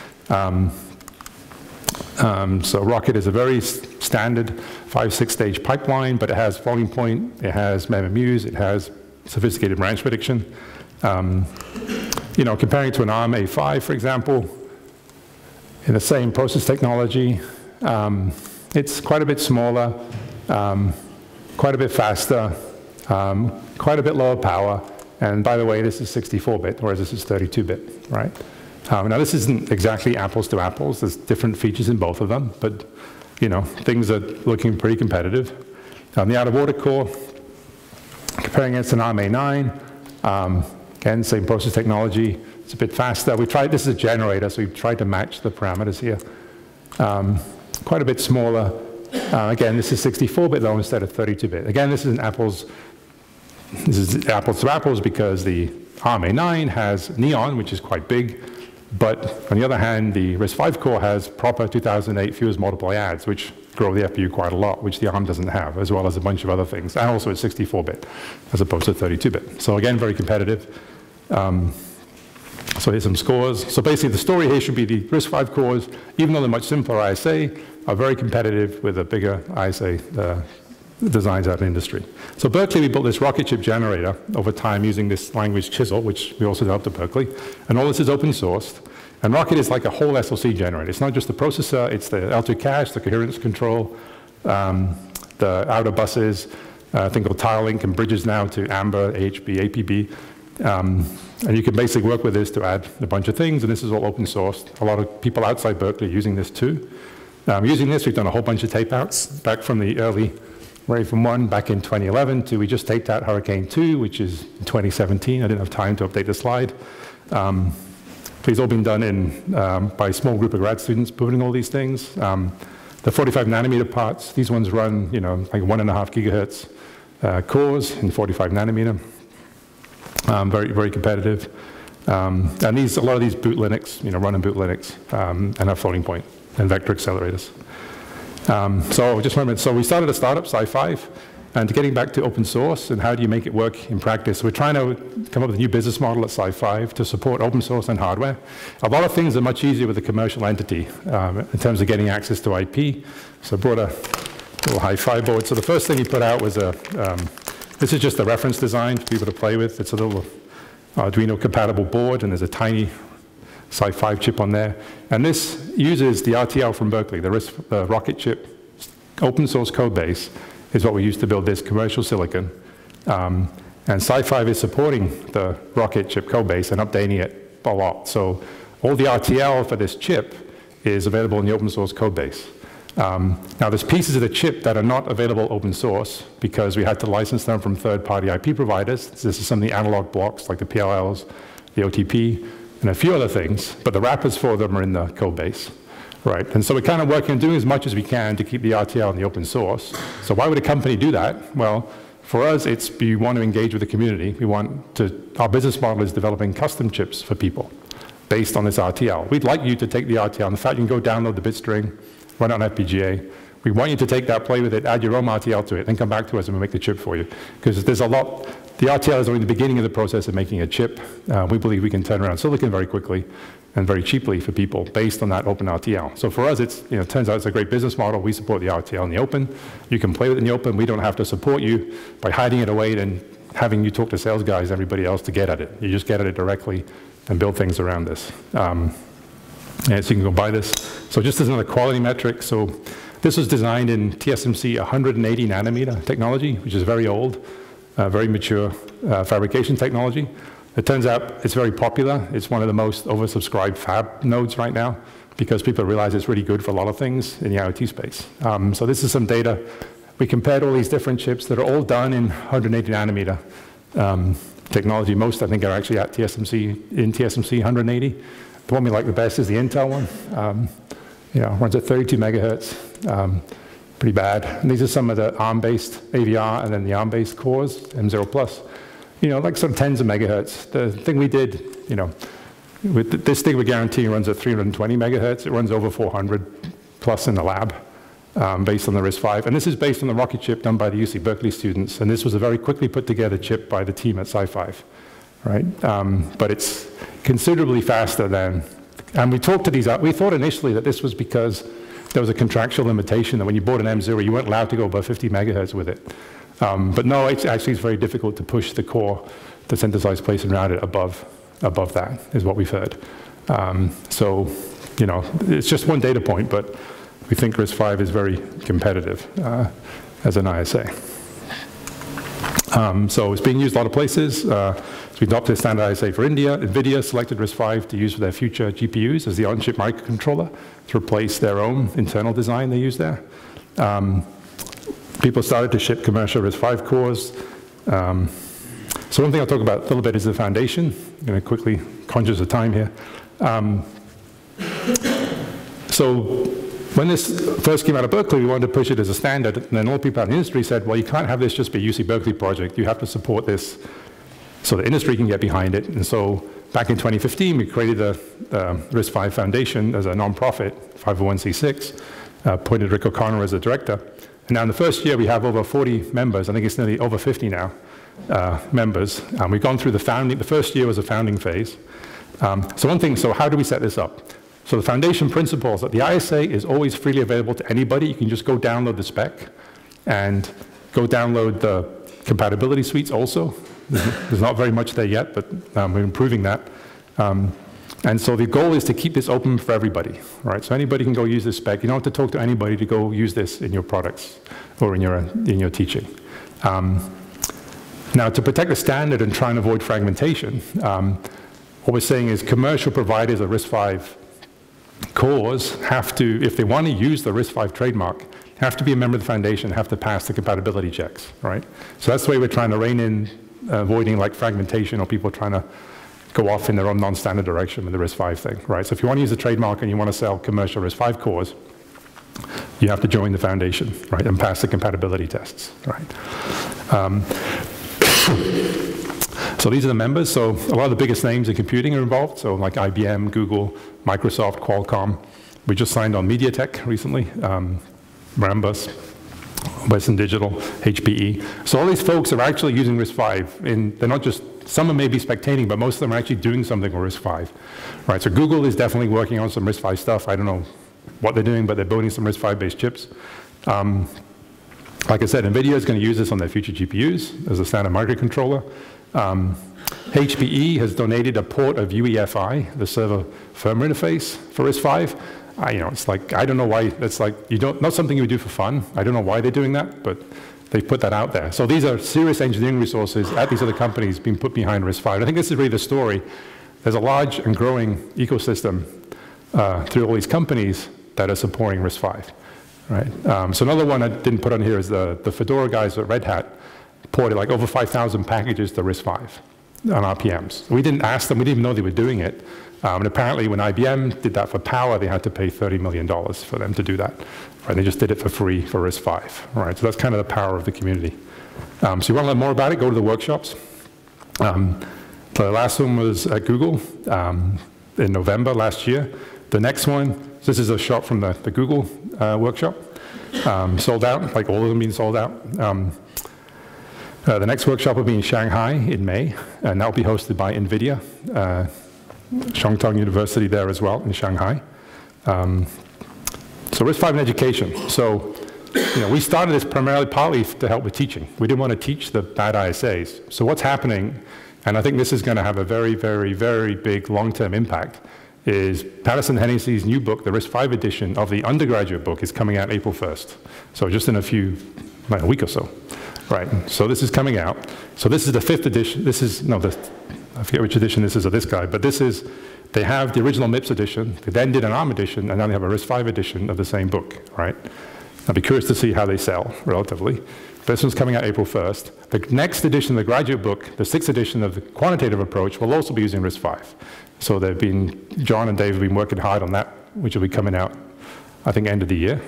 So Rocket is a very standard 5-6 stage pipeline, but it has floating point, it has MemoMuse, it has sophisticated branch prediction. Comparing it to an ARM A5, for example, in the same process technology, it's quite a bit smaller, quite a bit faster, quite a bit lower power, and by the way, this is 64-bit, whereas this is 32-bit, right? Now, this isn't exactly apples to apples. There's different features in both of them, but things are looking pretty competitive. The out-of-order core, comparing against an ARM A9, again, same process technology. It's a bit faster. This is a generator, so we've tried to match the parameters here. Quite a bit smaller. Again, this is 64-bit though instead of 32-bit. Again, this is apples to apples because the ARM A9 has Neon, which is quite big. But on the other hand, the RISC-V core has proper 2008 fuse multiply adds, which grow the FPU quite a lot, which the ARM doesn't have, as well as a bunch of other things. And also it's 64-bit, as opposed to 32-bit. So again, very competitive. So here's some scores. So basically, the story here should be the RISC-V cores, even though they're much simpler ISA, are very competitive with the bigger ISA designs out in industry. So Berkeley, we built this rocket chip generator over time using this language Chisel, which we also developed at Berkeley. And all this is open sourced. And Rocket is like a whole SoC generator. It's not just the processor, it's the L2 cache, the coherence control, the outer buses, a thing called tile link and bridges now to AMBER, AHB, APB. And you can basically work with this to add a bunch of things, and this is all open sourced. A lot of people outside Berkeley are using this too. Using this, we've done a whole bunch of tape outs back from the early Raven 1 back in 2011 to we just taped out Hurricane 2, which is in 2017. I didn't have time to update the slide. These all been done by a small group of grad students building all these things. The 45 nanometer parts, these ones run, like 1.5 gigahertz cores in 45 nanometer. Very, very competitive. And a lot of these boot Linux, run in boot Linux and have floating point and vector accelerators. So we started a startup, Sci-Fi, and getting back to open source and how do you make it work in practice. We're trying to come up with a new business model at Sci-Fi to support open source and hardware. A lot of things are much easier with a commercial entity in terms of getting access to IP. So I brought a little hi-fi board. So the first thing he put out was this is just a reference design for people to play with. It's a little Arduino compatible board, and there's a tiny Sci-Fi chip on there. And this uses the RTL from Berkeley, the Rocket chip open source code base is what we use to build this commercial silicon. And Sci-Fi is supporting the Rocket chip code base and updating it a lot. So all the RTL for this chip is available in the open source code base. Now, there's pieces of the chip that are not available open source because we had to license them from third-party IP providers. This is some of the analog blocks like the PLLs, the OTP, and a few other things, but the wrappers for them are in the code base, right? And so we're kind of working on doing as much as we can to keep the RTL in the open source. So why would a company do that? Well, for us, we want to engage with the community. Our business model is developing custom chips for people based on this RTL. We'd like you to take the RTL. In fact, you can go download the bit string, run it on FPGA. We want you to take that, play with it, add your own RTL to it, then come back to us and we'll make the chip for you. Because there's a lot, the RTL is only the beginning of the process of making a chip. We believe we can turn around silicon very quickly and very cheaply for people based on that open RTL. So for us, it turns out it's a great business model. We support the RTL in the open. You can play with it in the open. We don't have to support you by hiding it away and having you talk to sales guys and everybody else to get at it. You just get at it directly and build things around this. So you can go buy this. So just as another quality metric, so this was designed in TSMC 180 nanometer technology, which is very old, very mature fabrication technology. It turns out it's very popular. It's one of the most oversubscribed fab nodes right now because people realize it's really good for a lot of things in the IoT space. So this is some data. We compared all these different chips that are all done in 180 nanometer technology. Most, I think, are actually at TSMC 180. The one we like the best is the Intel one. Runs at 32 megahertz. Pretty bad. And these are some of the ARM-based AVR and then the ARM-based cores, M0 plus. Like sort of tens of megahertz. The thing we did, with this thing we're guaranteeing runs at 320 megahertz. It runs over 400 plus in the lab, based on the RISC-V. And this is based on the rocket chip done by the UC Berkeley students. And this was a very quickly put together chip by the team at Sci-Fi, right? But it's considerably faster than, and we talked to these, we thought initially that this was because there was a contractual limitation that when you bought an M0, you weren't allowed to go above 50 megahertz with it. But no, it's very difficult to push the core, the synthesized place and route it above that, is what we've heard. So, it's just one data point, but we think RISC-V is very competitive as an ISA. So it's being used a lot of places. So we adopted a standard ISA for India. NVIDIA selected RISC-V to use for their future GPUs as the on-chip microcontroller to replace their own internal design they use there. People started to ship commercial RISC-V cores. So one thing I'll talk about a little bit is the foundation. I'm going to quickly, conscious of time here. So when this first came out of Berkeley, we wanted to push it as a standard, and then all people out in the industry said, well, you can't have this just be a UC Berkeley project. You have to support this so the industry can get behind it. And so back in 2015, we created the RISC-V Foundation as a nonprofit, 501c6, appointed Rick O'Connor as the director. And now in the first year, we have over 40 members. I think it's nearly over 50 now, members. We've gone through the founding. The first year was a founding phase. So how do we set this up? So the foundation principle is that the ISA is always freely available to anybody. You can just go download the spec and go download the compatibility suites also. There's not very much there yet, but we're improving that. And so the goal is to keep this open for everybody, right? So anybody can go use this spec. You don't have to talk to anybody to go use this in your products or in your teaching. Now, to protect the standard and try and avoid fragmentation, what we're saying is commercial providers of RISC-V cores have to, if they want to use the RISC-V trademark, have to be a member of the foundation, have to pass the compatibility checks, right? So that's the way we're trying to rein in avoiding like fragmentation or people trying to go off in their own non-standard direction with the RISC-V thing, right? So if you want to use the trademark and you want to sell commercial RISC-V cores, you have to join the foundation, right, and pass the compatibility tests, right? So these are the members. So a lot of the biggest names in computing are involved. So like IBM, Google, Microsoft, Qualcomm. We just signed on MediaTek recently, Rambus, Western Digital, HPE. So all these folks are actually using RISC-V. They're not just, some are maybe spectating, but most of them are actually doing something with RISC-V. Right, so Google is definitely working on some RISC-V stuff. I don't know what they're doing, but they're building some RISC-V-based chips. Like I said, NVIDIA is going to use this on their future GPUs as a standard microcontroller. HPE has donated a port of UEFI, the server firmware interface for RISC-V. It's like, I don't know why, that's like, not something you would do for fun. I don't know why they're doing that, but they've put that out there. So these are serious engineering resources at these other companies being put behind RISC-V. I think this is really the story. There's a large and growing ecosystem through all these companies that are supporting RISC-V. right? So another one I didn't put on here is the Fedora guys at Red Hat ported like over 5,000 packages to RISC-V on RPMs. We didn't ask them, we didn't even know they were doing it. And apparently when IBM did that for Power, they had to pay $30 million for them to do that. Right? They just did it for free for RISC-V. Right? So that's kind of the power of the community. So you want to learn more about it, go to the workshops. The last one was at Google in November last year. The next one, this is a shot from the Google workshop. Sold out, like all of them being sold out. The next workshop will be in Shanghai in May, and that will be hosted by NVIDIA, Shanghai University there as well in Shanghai. So RISC-V in education. So we started this primarily partly to help with teaching. We didn't want to teach the bad ISAs. So what's happening, and I think this is going to have a very, very, very big long-term impact, is Patterson Hennessy's new book, the RISC-V edition of the undergraduate book, is coming out April 1st. So just in a week or so. Right, so this is coming out. So this is the 5th edition. This is, I forget which edition this is of this guy, but this is, they have the original MIPS edition, they then did an ARM edition, and now they have a RISC-V edition of the same book, right? I'll be curious to see how they sell, relatively. This one's coming out April 1st. The next edition of the graduate book, the 6th edition of the quantitative approach, will also be using RISC-V. So John and Dave have been working hard on that, which will be coming out, I think, end of the year.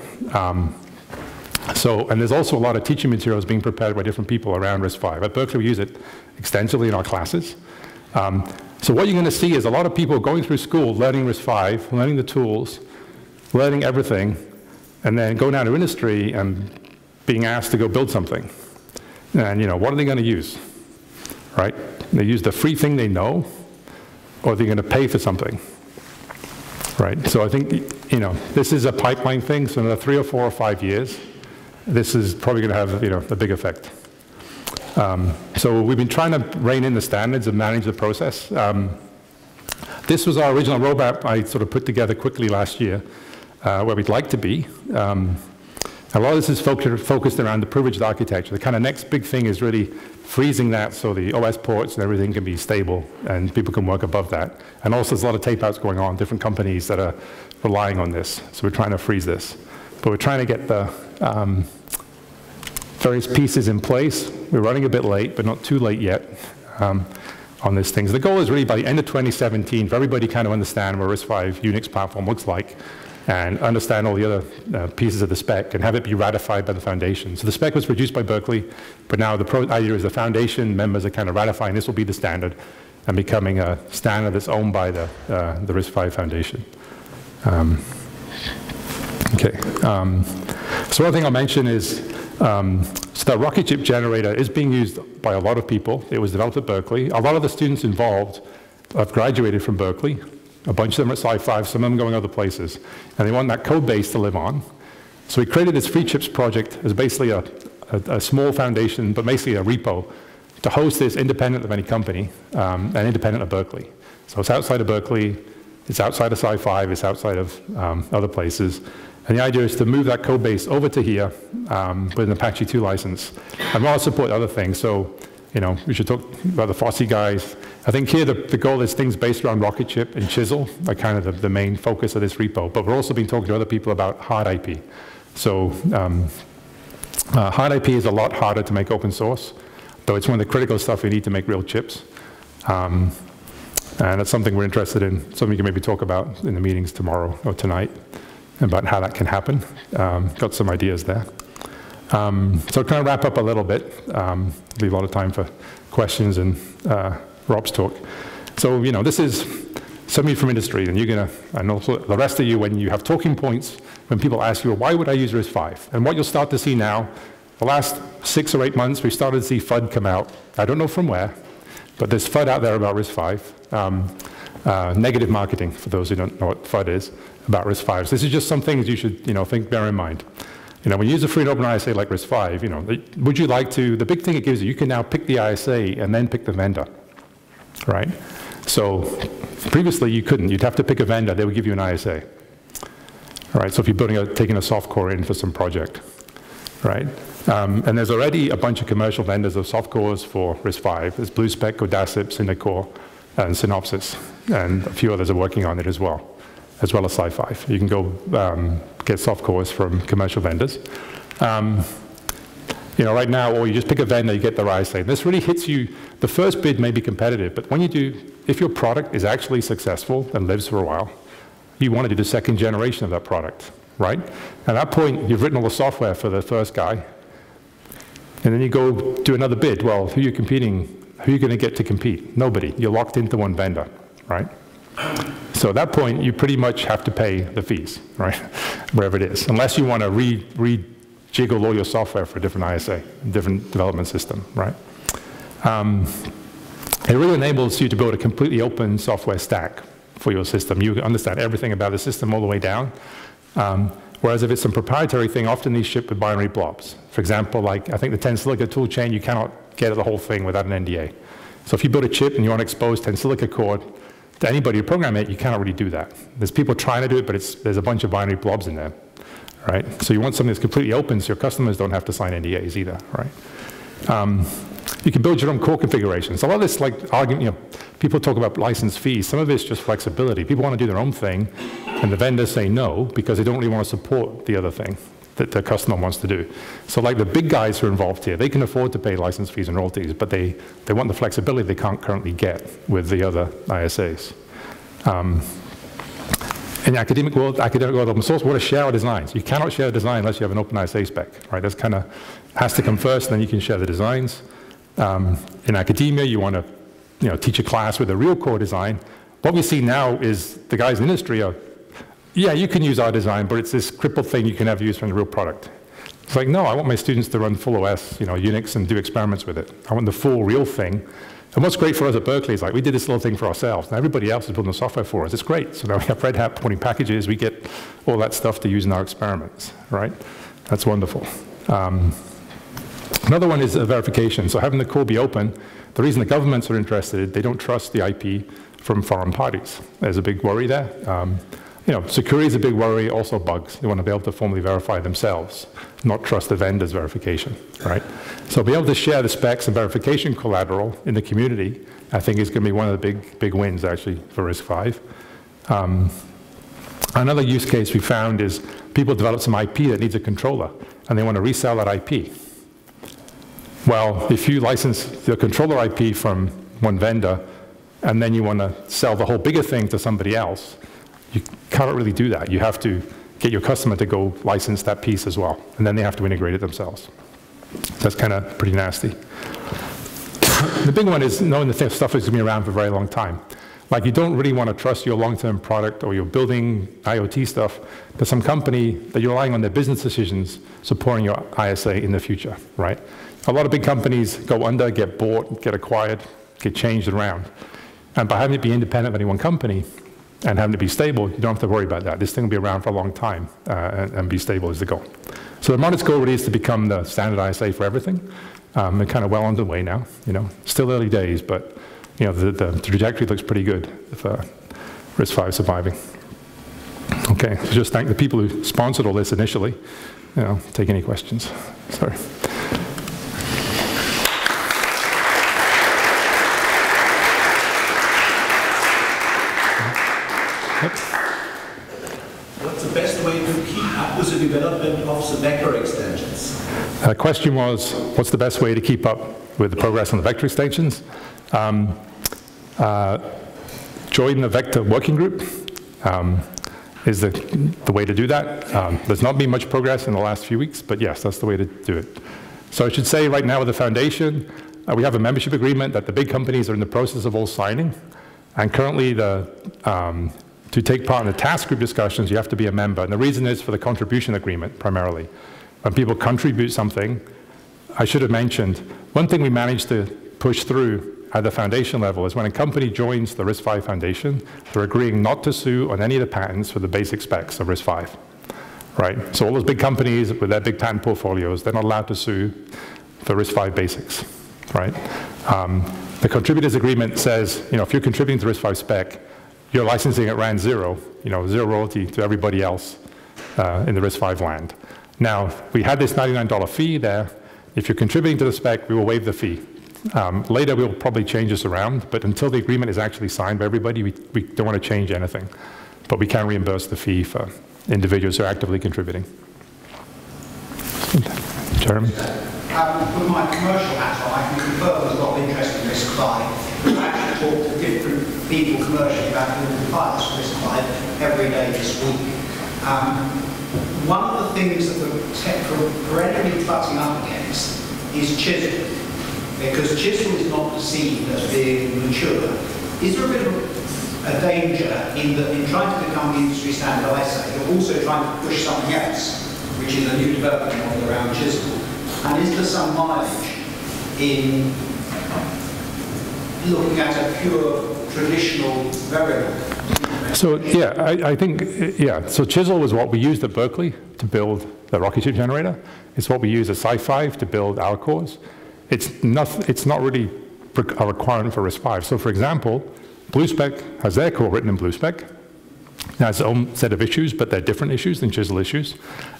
And there's also a lot of teaching materials being prepared by different people around RISC-V. At Berkeley, we use it extensively in our classes. So what you're going to see is a lot of people going through school, learning RISC-V, learning the tools, learning everything, and then going out to industry and being asked to go build something. And what are they going to use? Right? They use the free thing they know, or they're going to pay for something. Right? So I think this is a pipeline thing. So in another 3 or 4 or 5 years, this is probably going to have a big effect. So we've been trying to rein in the standards and manage the process. This was our original roadmap I sort of put together quickly last year, where we'd like to be. A lot of this is focused around the privileged architecture. The kind of next big thing is really freezing that so the OS ports and everything can be stable and people can work above that. And also there's a lot of tape outs going on, different companies that are relying on this. So we're trying to freeze this. But we're trying to get the various pieces in place. We're running a bit late, but not too late yet on these things. The goal is really by the end of 2017 for everybody to kind of understand what RISC-V Unix platform looks like and understand all the other pieces of the spec and have it be ratified by the foundation. So the spec was produced by Berkeley, but now the idea is the foundation members are kind of ratifying this will be the standard and becoming a standard that's owned by the RISC-V Foundation. Okay. So one thing I'll mention is, so the rocket chip generator is being used by a lot of people. It was developed at Berkeley. A lot of the students involved have graduated from Berkeley. A bunch of them at Sci-Fi, some of them going other places. And they want that code base to live on. So we created this Free Chips project as basically a small foundation, but basically a repo, to host this independent of any company and independent of Berkeley. So it's outside of Berkeley, it's outside of Sci-Fi, it's outside of other places. And the idea is to move that code base over to here with an Apache 2 license. And we'll also support other things. So, we should talk about the Fossey guys. I think here the goal is things based around Rocket Chip and Chisel are kind of the main focus of this repo. But we're also been talking to other people about hard IP. So hard IP is a lot harder to make open source, though it's one of the critical stuff we need to make real chips. And that's something we're interested in. Something we can maybe talk about in the meetings tomorrow or tonight about how that can happen. Got some ideas there. So kind of wrap up a little bit, leave a lot of time for questions and Rob's talk. So, this is somebody from industry, and you're going to, and also the rest of you, when you have talking points, when people ask you, well, why would I use RISC-V? And what you'll start to see now, the last 6 or 8 months, we started to see FUD come out. I don't know from where, but there's FUD out there about RISC-V. Negative marketing, for those who don't know what FUD is, about RISC-V. So this is just some things you should, bear in mind. When you use a free and open ISA like RISC-V, would you like to, the big thing it gives you can now pick the ISA and then pick the vendor, right? So previously you couldn't. You'd have to pick a vendor. They would give you an ISA, right? So if you're taking a soft core in for some project, right? And there's already a bunch of commercial vendors of soft cores for RISC-V. There's BlueSpec, Codasip, Cinecore, and Synopsys, and a few others are working on it as well as Sci-Fi. You can go get soft cores from commercial vendors. Right now, or you just pick a vendor, you get their ISA. This really hits you. The first bid may be competitive, but when you do, if your product is actually successful and lives for a while, you want to do the second generation of that product, right? At that point, you've written all the software for the first guy, and then you go do another bid. Well, who are you competing? Who are you going to get to compete? Nobody. You're locked into one vendor, right? So at that point, you pretty much have to pay the fees, right? Wherever it is, unless you want to rejiggle all your software for a different ISA, different development system, right? It really enables you to build a completely open software stack for your system. You understand everything about the system all the way down. Whereas if it's some proprietary thing, often these ship with binary blobs. For example, like I think the Tensilica toolchain, you cannot get at the whole thing without an NDA. So if you build a chip and you want to expose Tensilica code to anybody who program it, you cannot really do that. There's people trying to do it, but there's a bunch of binary blobs in there, right? So you want something that's completely open so your customers don't have to sign NDAs either, right? You can build your own core configurations. A lot of this, like argument, people talk about license fees. Some of it's just flexibility. People want to do their own thing, and the vendors say no because they don't really want to support the other thing that the customer wants to do. So like the big guys who are involved here, they can afford to pay license fees and royalties, but they want the flexibility they can't currently get with the other ISAs. In the academic world, open source, we want to share our designs. You cannot share a design unless you have an open ISA spec, right? That's kind of has to come first, then you can share the designs. In academia, you want to teach a class with a real core design. What we see now is the guys in the industry are, yeah, you can use our design, but it's this crippled thing you can never use from the real product. It's like, no, I want my students to run full OS, Unix, and do experiments with it. I want the full real thing. And what's great for us at Berkeley is like we did this little thing for ourselves. Now everybody else is building the software for us. It's great. So now we have Red Hat porting packages. We get all that stuff to use in our experiments, right? That's wonderful. Another one is verification. So having the core be open, the reason the governments are interested, they don't trust the IP from foreign parties. There's a big worry there. Security is a big worry, also bugs. They want to be able to formally verify themselves, not trust the vendor's verification, right? So be able to share the specs and verification collateral in the community, I think is going to be one of the big wins, actually, for RISC-V. Another use case we found is people develop some IP that needs a controller, and they want to resell that IP. Well, if you license the controller IP from one vendor, and then you want to sell the whole bigger thing to somebody else, you can't really do that. You have to get your customer to go license that piece as well, and then they have to integrate it themselves. That's kind of pretty nasty. The big one is knowing that stuff is going to be around for a very long time. Like you don't really want to trust your long-term product or you're building IoT stuff to some company that you're relying on their business decisions supporting your ISA in the future, right? A lot of big companies go under, get bought, get acquired, get changed around. And by having it be independent of any one company and having it be stable, you don't have to worry about that. This thing will be around for a long time and be stable is the goal. So the Monit's goal really is to become the standard ISA for everything. We're kind of well on the way now, Still early days, but the trajectory looks pretty good for RISC-V surviving. Okay, so just thank the people who sponsored all this initially. Take any questions. Sorry. What's the best way to keep up with the development of the vector extensions? The question was, what's the best way to keep up with the progress on the vector extensions? Join the vector working group is the way to do that. There's not been much progress in the last few weeks, but yes, that's the way to do it. So I should say right now with the foundation, we have a membership agreement that the big companies are in the process of all signing. And currently, to take part in the task group discussions, you have to be a member. And the reason is for the contribution agreement, primarily. When people contribute something, I should have mentioned, one thing we managed to push through at the foundation level is when a company joins the RISC-V Foundation, they're agreeing not to sue on any of the patents for the basic specs of RISC-V, right? So all those big companies with their big patent portfolios, they're not allowed to sue for RISC-V basics, right? The contributors agreement says, if you're contributing to RISC-V spec, you're licensing at RAND 0, zero royalty to everybody else in the RISC-V land. Now, we had this $99 fee there. If you're contributing to the spec, we will waive the fee. Later, we'll probably change this around, but until the agreement is actually signed by everybody, we don't want to change anything. But we can reimburse the fee for individuals who are actively contributing. Jeremy? With my commercial hat on, I can confirm there's a lot of interest in RISC-V. I've actually talked to different people commercially about building files for RISC-V every day this week. One of the things that the tech are perennially butting up against is Chisel, because Chisel is not perceived as being mature. Is there a bit of a danger in trying to become the industry standard ISA, you're also trying to push something else, which is a new development model around Chisel? And is there some mileage in looking at a pure traditional Verilog? So yeah, I think, yeah, so Chisel was what we used at Berkeley to build the rocket ship generator. It's what we use at Sci-5 to build our cores. It's not really a requirement for RISC-V. So for example, BlueSpec has their core written in BlueSpec. It has its own set of issues, but they're different issues than Chisel issues.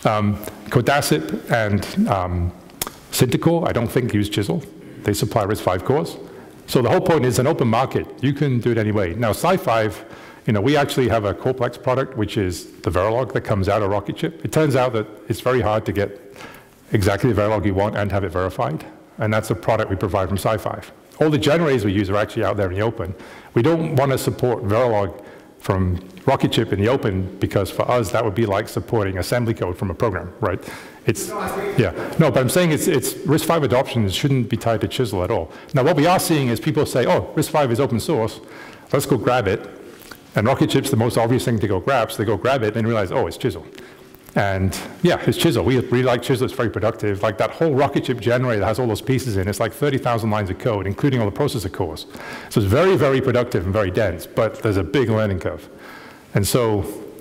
Codasip and Syntacore, I don't think use Chisel. They supply RISC-V cores. So the whole point is an open market. You can do it anyway. Now Sci-5, we actually have a Coreplex product, which is the Verilog that comes out of rocket ship. It turns out that it's very hard to get exactly the Verilog you want and have it verified. And that's a product we provide from Sci-5. All the generators we use are actually out there in the open. We don't want to support Verilog from rocket ship in the open, because for us that would be like supporting assembly code from a program, right? No, but I'm saying it's RISC-V adoption shouldn't be tied to Chisel at all. Now what we are seeing is people say, oh, RISC-V is open source, let's go grab it. And rocket ship's the most obvious thing to go grab, so they go grab it and realize, oh, it's Chisel. And yeah, it's Chisel. We really like Chisel, it's very productive. Like that whole rocket ship generator that has all those pieces in, it's like 30,000 lines of code, including all the processor cores. So it's very, very productive and very dense, but there's a big learning curve. And so,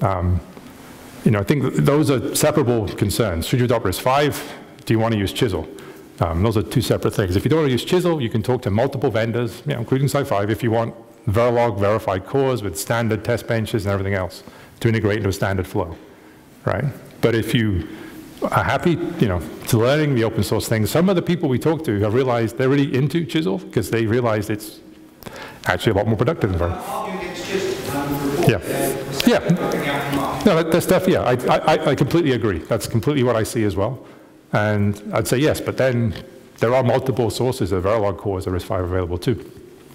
I think those are separable concerns. Should you adopt RISC-V? Do you want to use Chisel? Those are two separate things. If you don't want to use Chisel, you can talk to multiple vendors, including Sci-5, if you want Verilog verified cores with standard test benches and everything else to integrate into a standard flow, right? But if you are happy, to learning the open source things, some of the people we talk to have realized they're really into Chisel because they realized it's actually a lot more productive than Verilog. No, that's stuff. Yeah, I completely agree. That's completely what I see as well. And I'd say yes, but then there are multiple sources of Verilog cores that are RISC-V available too.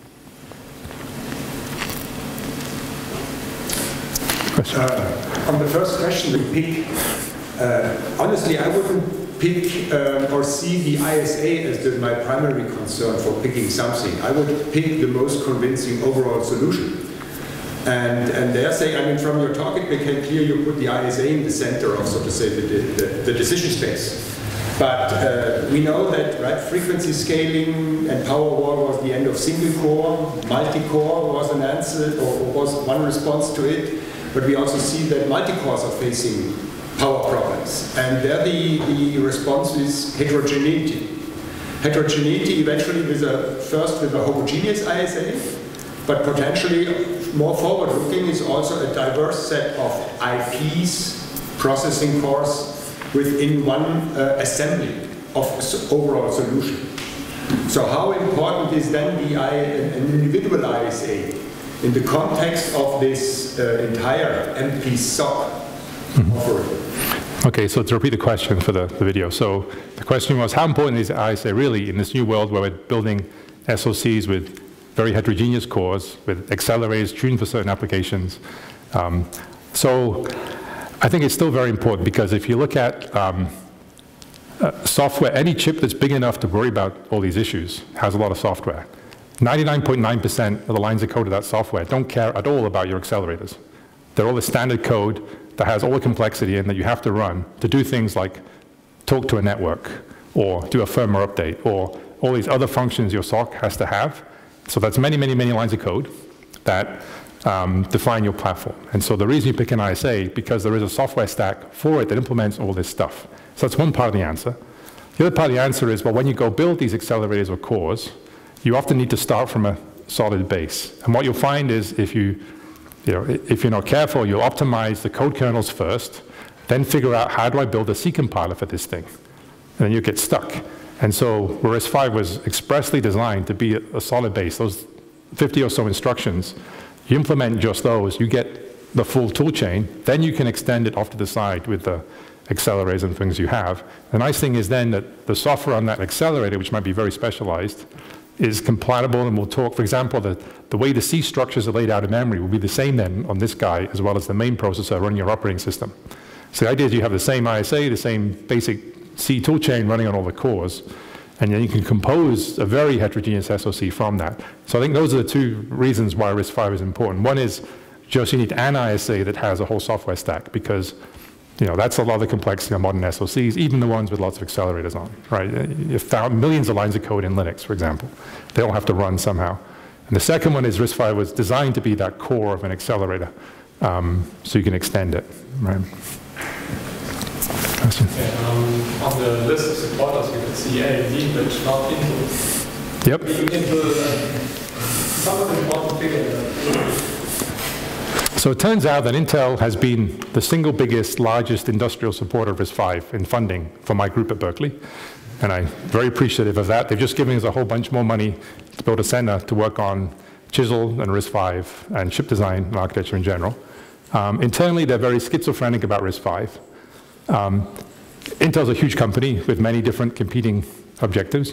On the first question, the pick, honestly, I wouldn't pick or see the ISA as my primary concern for picking something. I would pick the most convincing overall solution. And dare say, from your talk, it became clear you put the ISA in the center of, so to say, the decision space. But we know that, right, frequency scaling and Powerwall was the end of single core, multi-core was an answer, or was one response to it. But we also see that multi-cores are facing power problems. And there the response is heterogeneity. Heterogeneity eventually first with a homogeneous ISA, but potentially more forward-looking is also a diverse set of IPs, processing cores within one assembly of overall solution. So how important is then an individual ISA in the context of this entire MP SOC offering? Okay, so to repeat the question for the video. So the question was, how important is ISA really in this new world where we're building SoCs with very heterogeneous cores, with accelerators tuned for certain applications? So I think it's still very important, because if you look at software, any chip that's big enough to worry about all these issues has a lot of software. 99.9% of the lines of code of that software don't care at all about your accelerators. They're all the standard code that has all the complexity in that you have to run to do things like talk to a network, or do a firmware update, or all these other functions your SOC has to have. So that's many, many, many lines of code that define your platform. And so the reason you pick an ISA, because there is a software stack for it that implements all this stuff. So that's one part of the answer. The other part of the answer is, well, when you go build these accelerators or cores, you often need to start from a solid base. And what you'll find is if you're not careful, you'll optimize the code kernels first, then figure out how do I build a C compiler for this thing? And then you get stuck. And so RISC-V was expressly designed to be a solid base. Those 50 or so instructions, you implement just those, you get the full tool chain, then you can extend it off to the side with the accelerators and things you have. The nice thing is then that the software on that accelerator, which might be very specialized, is compatible, and we'll talk, for example, the way the C structures are laid out in memory will be the same then on this guy as well as the main processor running your operating system. So the idea is you have the same ISA, the same basic C toolchain running on all the cores, and then you can compose a very heterogeneous SoC from that. So I think those are the two reasons why RISC-V is important. One is just you need an ISA that has a whole software stack, because that's a lot of the complexity of modern SoCs, even the ones with lots of accelerators on, right? You've found millions of lines of code in Linux, for example. They all have to run somehow. And the second one is RISC-V was designed to be that core of an accelerator, so you can extend it, right? Question? Yeah, on the list of supporters, we could see AMD, but not Intel. Yep. Intel somewhat important figure. So it turns out that Intel has been the single biggest, largest industrial supporter of RISC-V in funding for my group at Berkeley. And I'm very appreciative of that. They've just given us a whole bunch more money to build a center to work on Chisel and RISC-V and chip design and architecture in general. Internally, they're very schizophrenic about RISC-V. Intel's a huge company with many different competing objectives.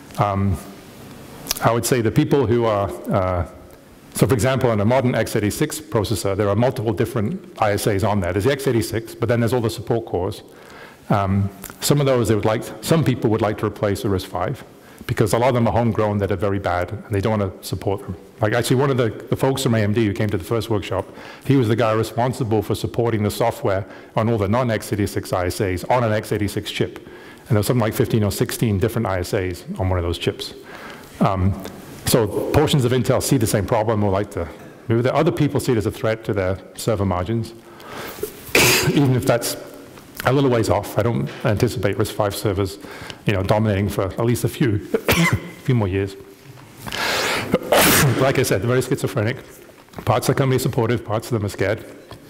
I would say the people who are so for example, on a modern x86 processor, there are multiple different ISAs on there. There's the x86, but then there's all the support cores. Some of those, some people would like to replace with RISC-V, because a lot of them are homegrown that are very bad, and they don't want to support them. Like actually one of the folks from AMD who came to the first workshop, he was the guy responsible for supporting the software on all the non-x86 ISAs on an x86 chip. And there was something like 15 or 16 different ISAs on one of those chips. So portions of Intel see the same problem, or like to move it. Other people see it as a threat to their server margins, even if that's a little ways off. I don't anticipate RISC-V servers, dominating for at least a few more years. Like I said, they're very schizophrenic. Parts of the company are supportive, parts of them are scared.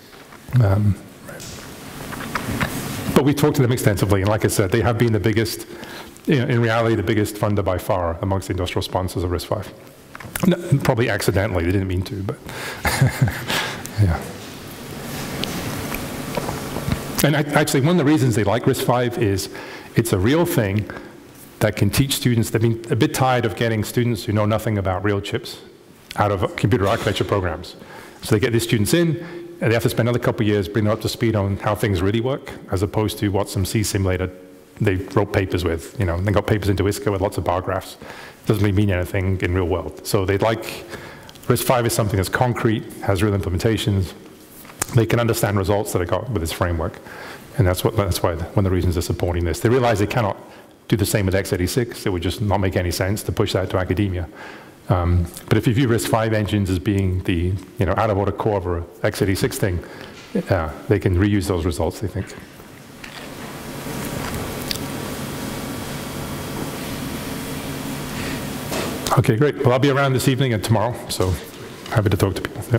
But we talked to them extensively, and like I said, they have been the biggest, in reality, the biggest funder by far amongst the industrial sponsors of RISC-V. No, probably accidentally, they didn't mean to, but yeah. And actually, one of the reasons they like RISC-V is it's a real thing that can teach students. They've been a bit tired of getting students who know nothing about real chips out of computer architecture programs. So they get these students in, and they have to spend another couple of years bringing them up to speed on how things really work, as opposed to what some C simulator they wrote papers with. They got papers into ISCA with lots of bar graphs. Doesn't really mean anything in real world. So they'd like, RISC-V is something that's concrete, has real implementations. They can understand results that are got with this framework. And that's why one of the reasons they're supporting this. They realize they cannot do the same with x86. It would just not make any sense to push that to academia. But if you view RISC-V engines as being the out-of-order core of an x86 thing, they can reuse those results, they think. Okay, great. Well, I'll be around this evening and tomorrow, so happy to talk to people. Yeah.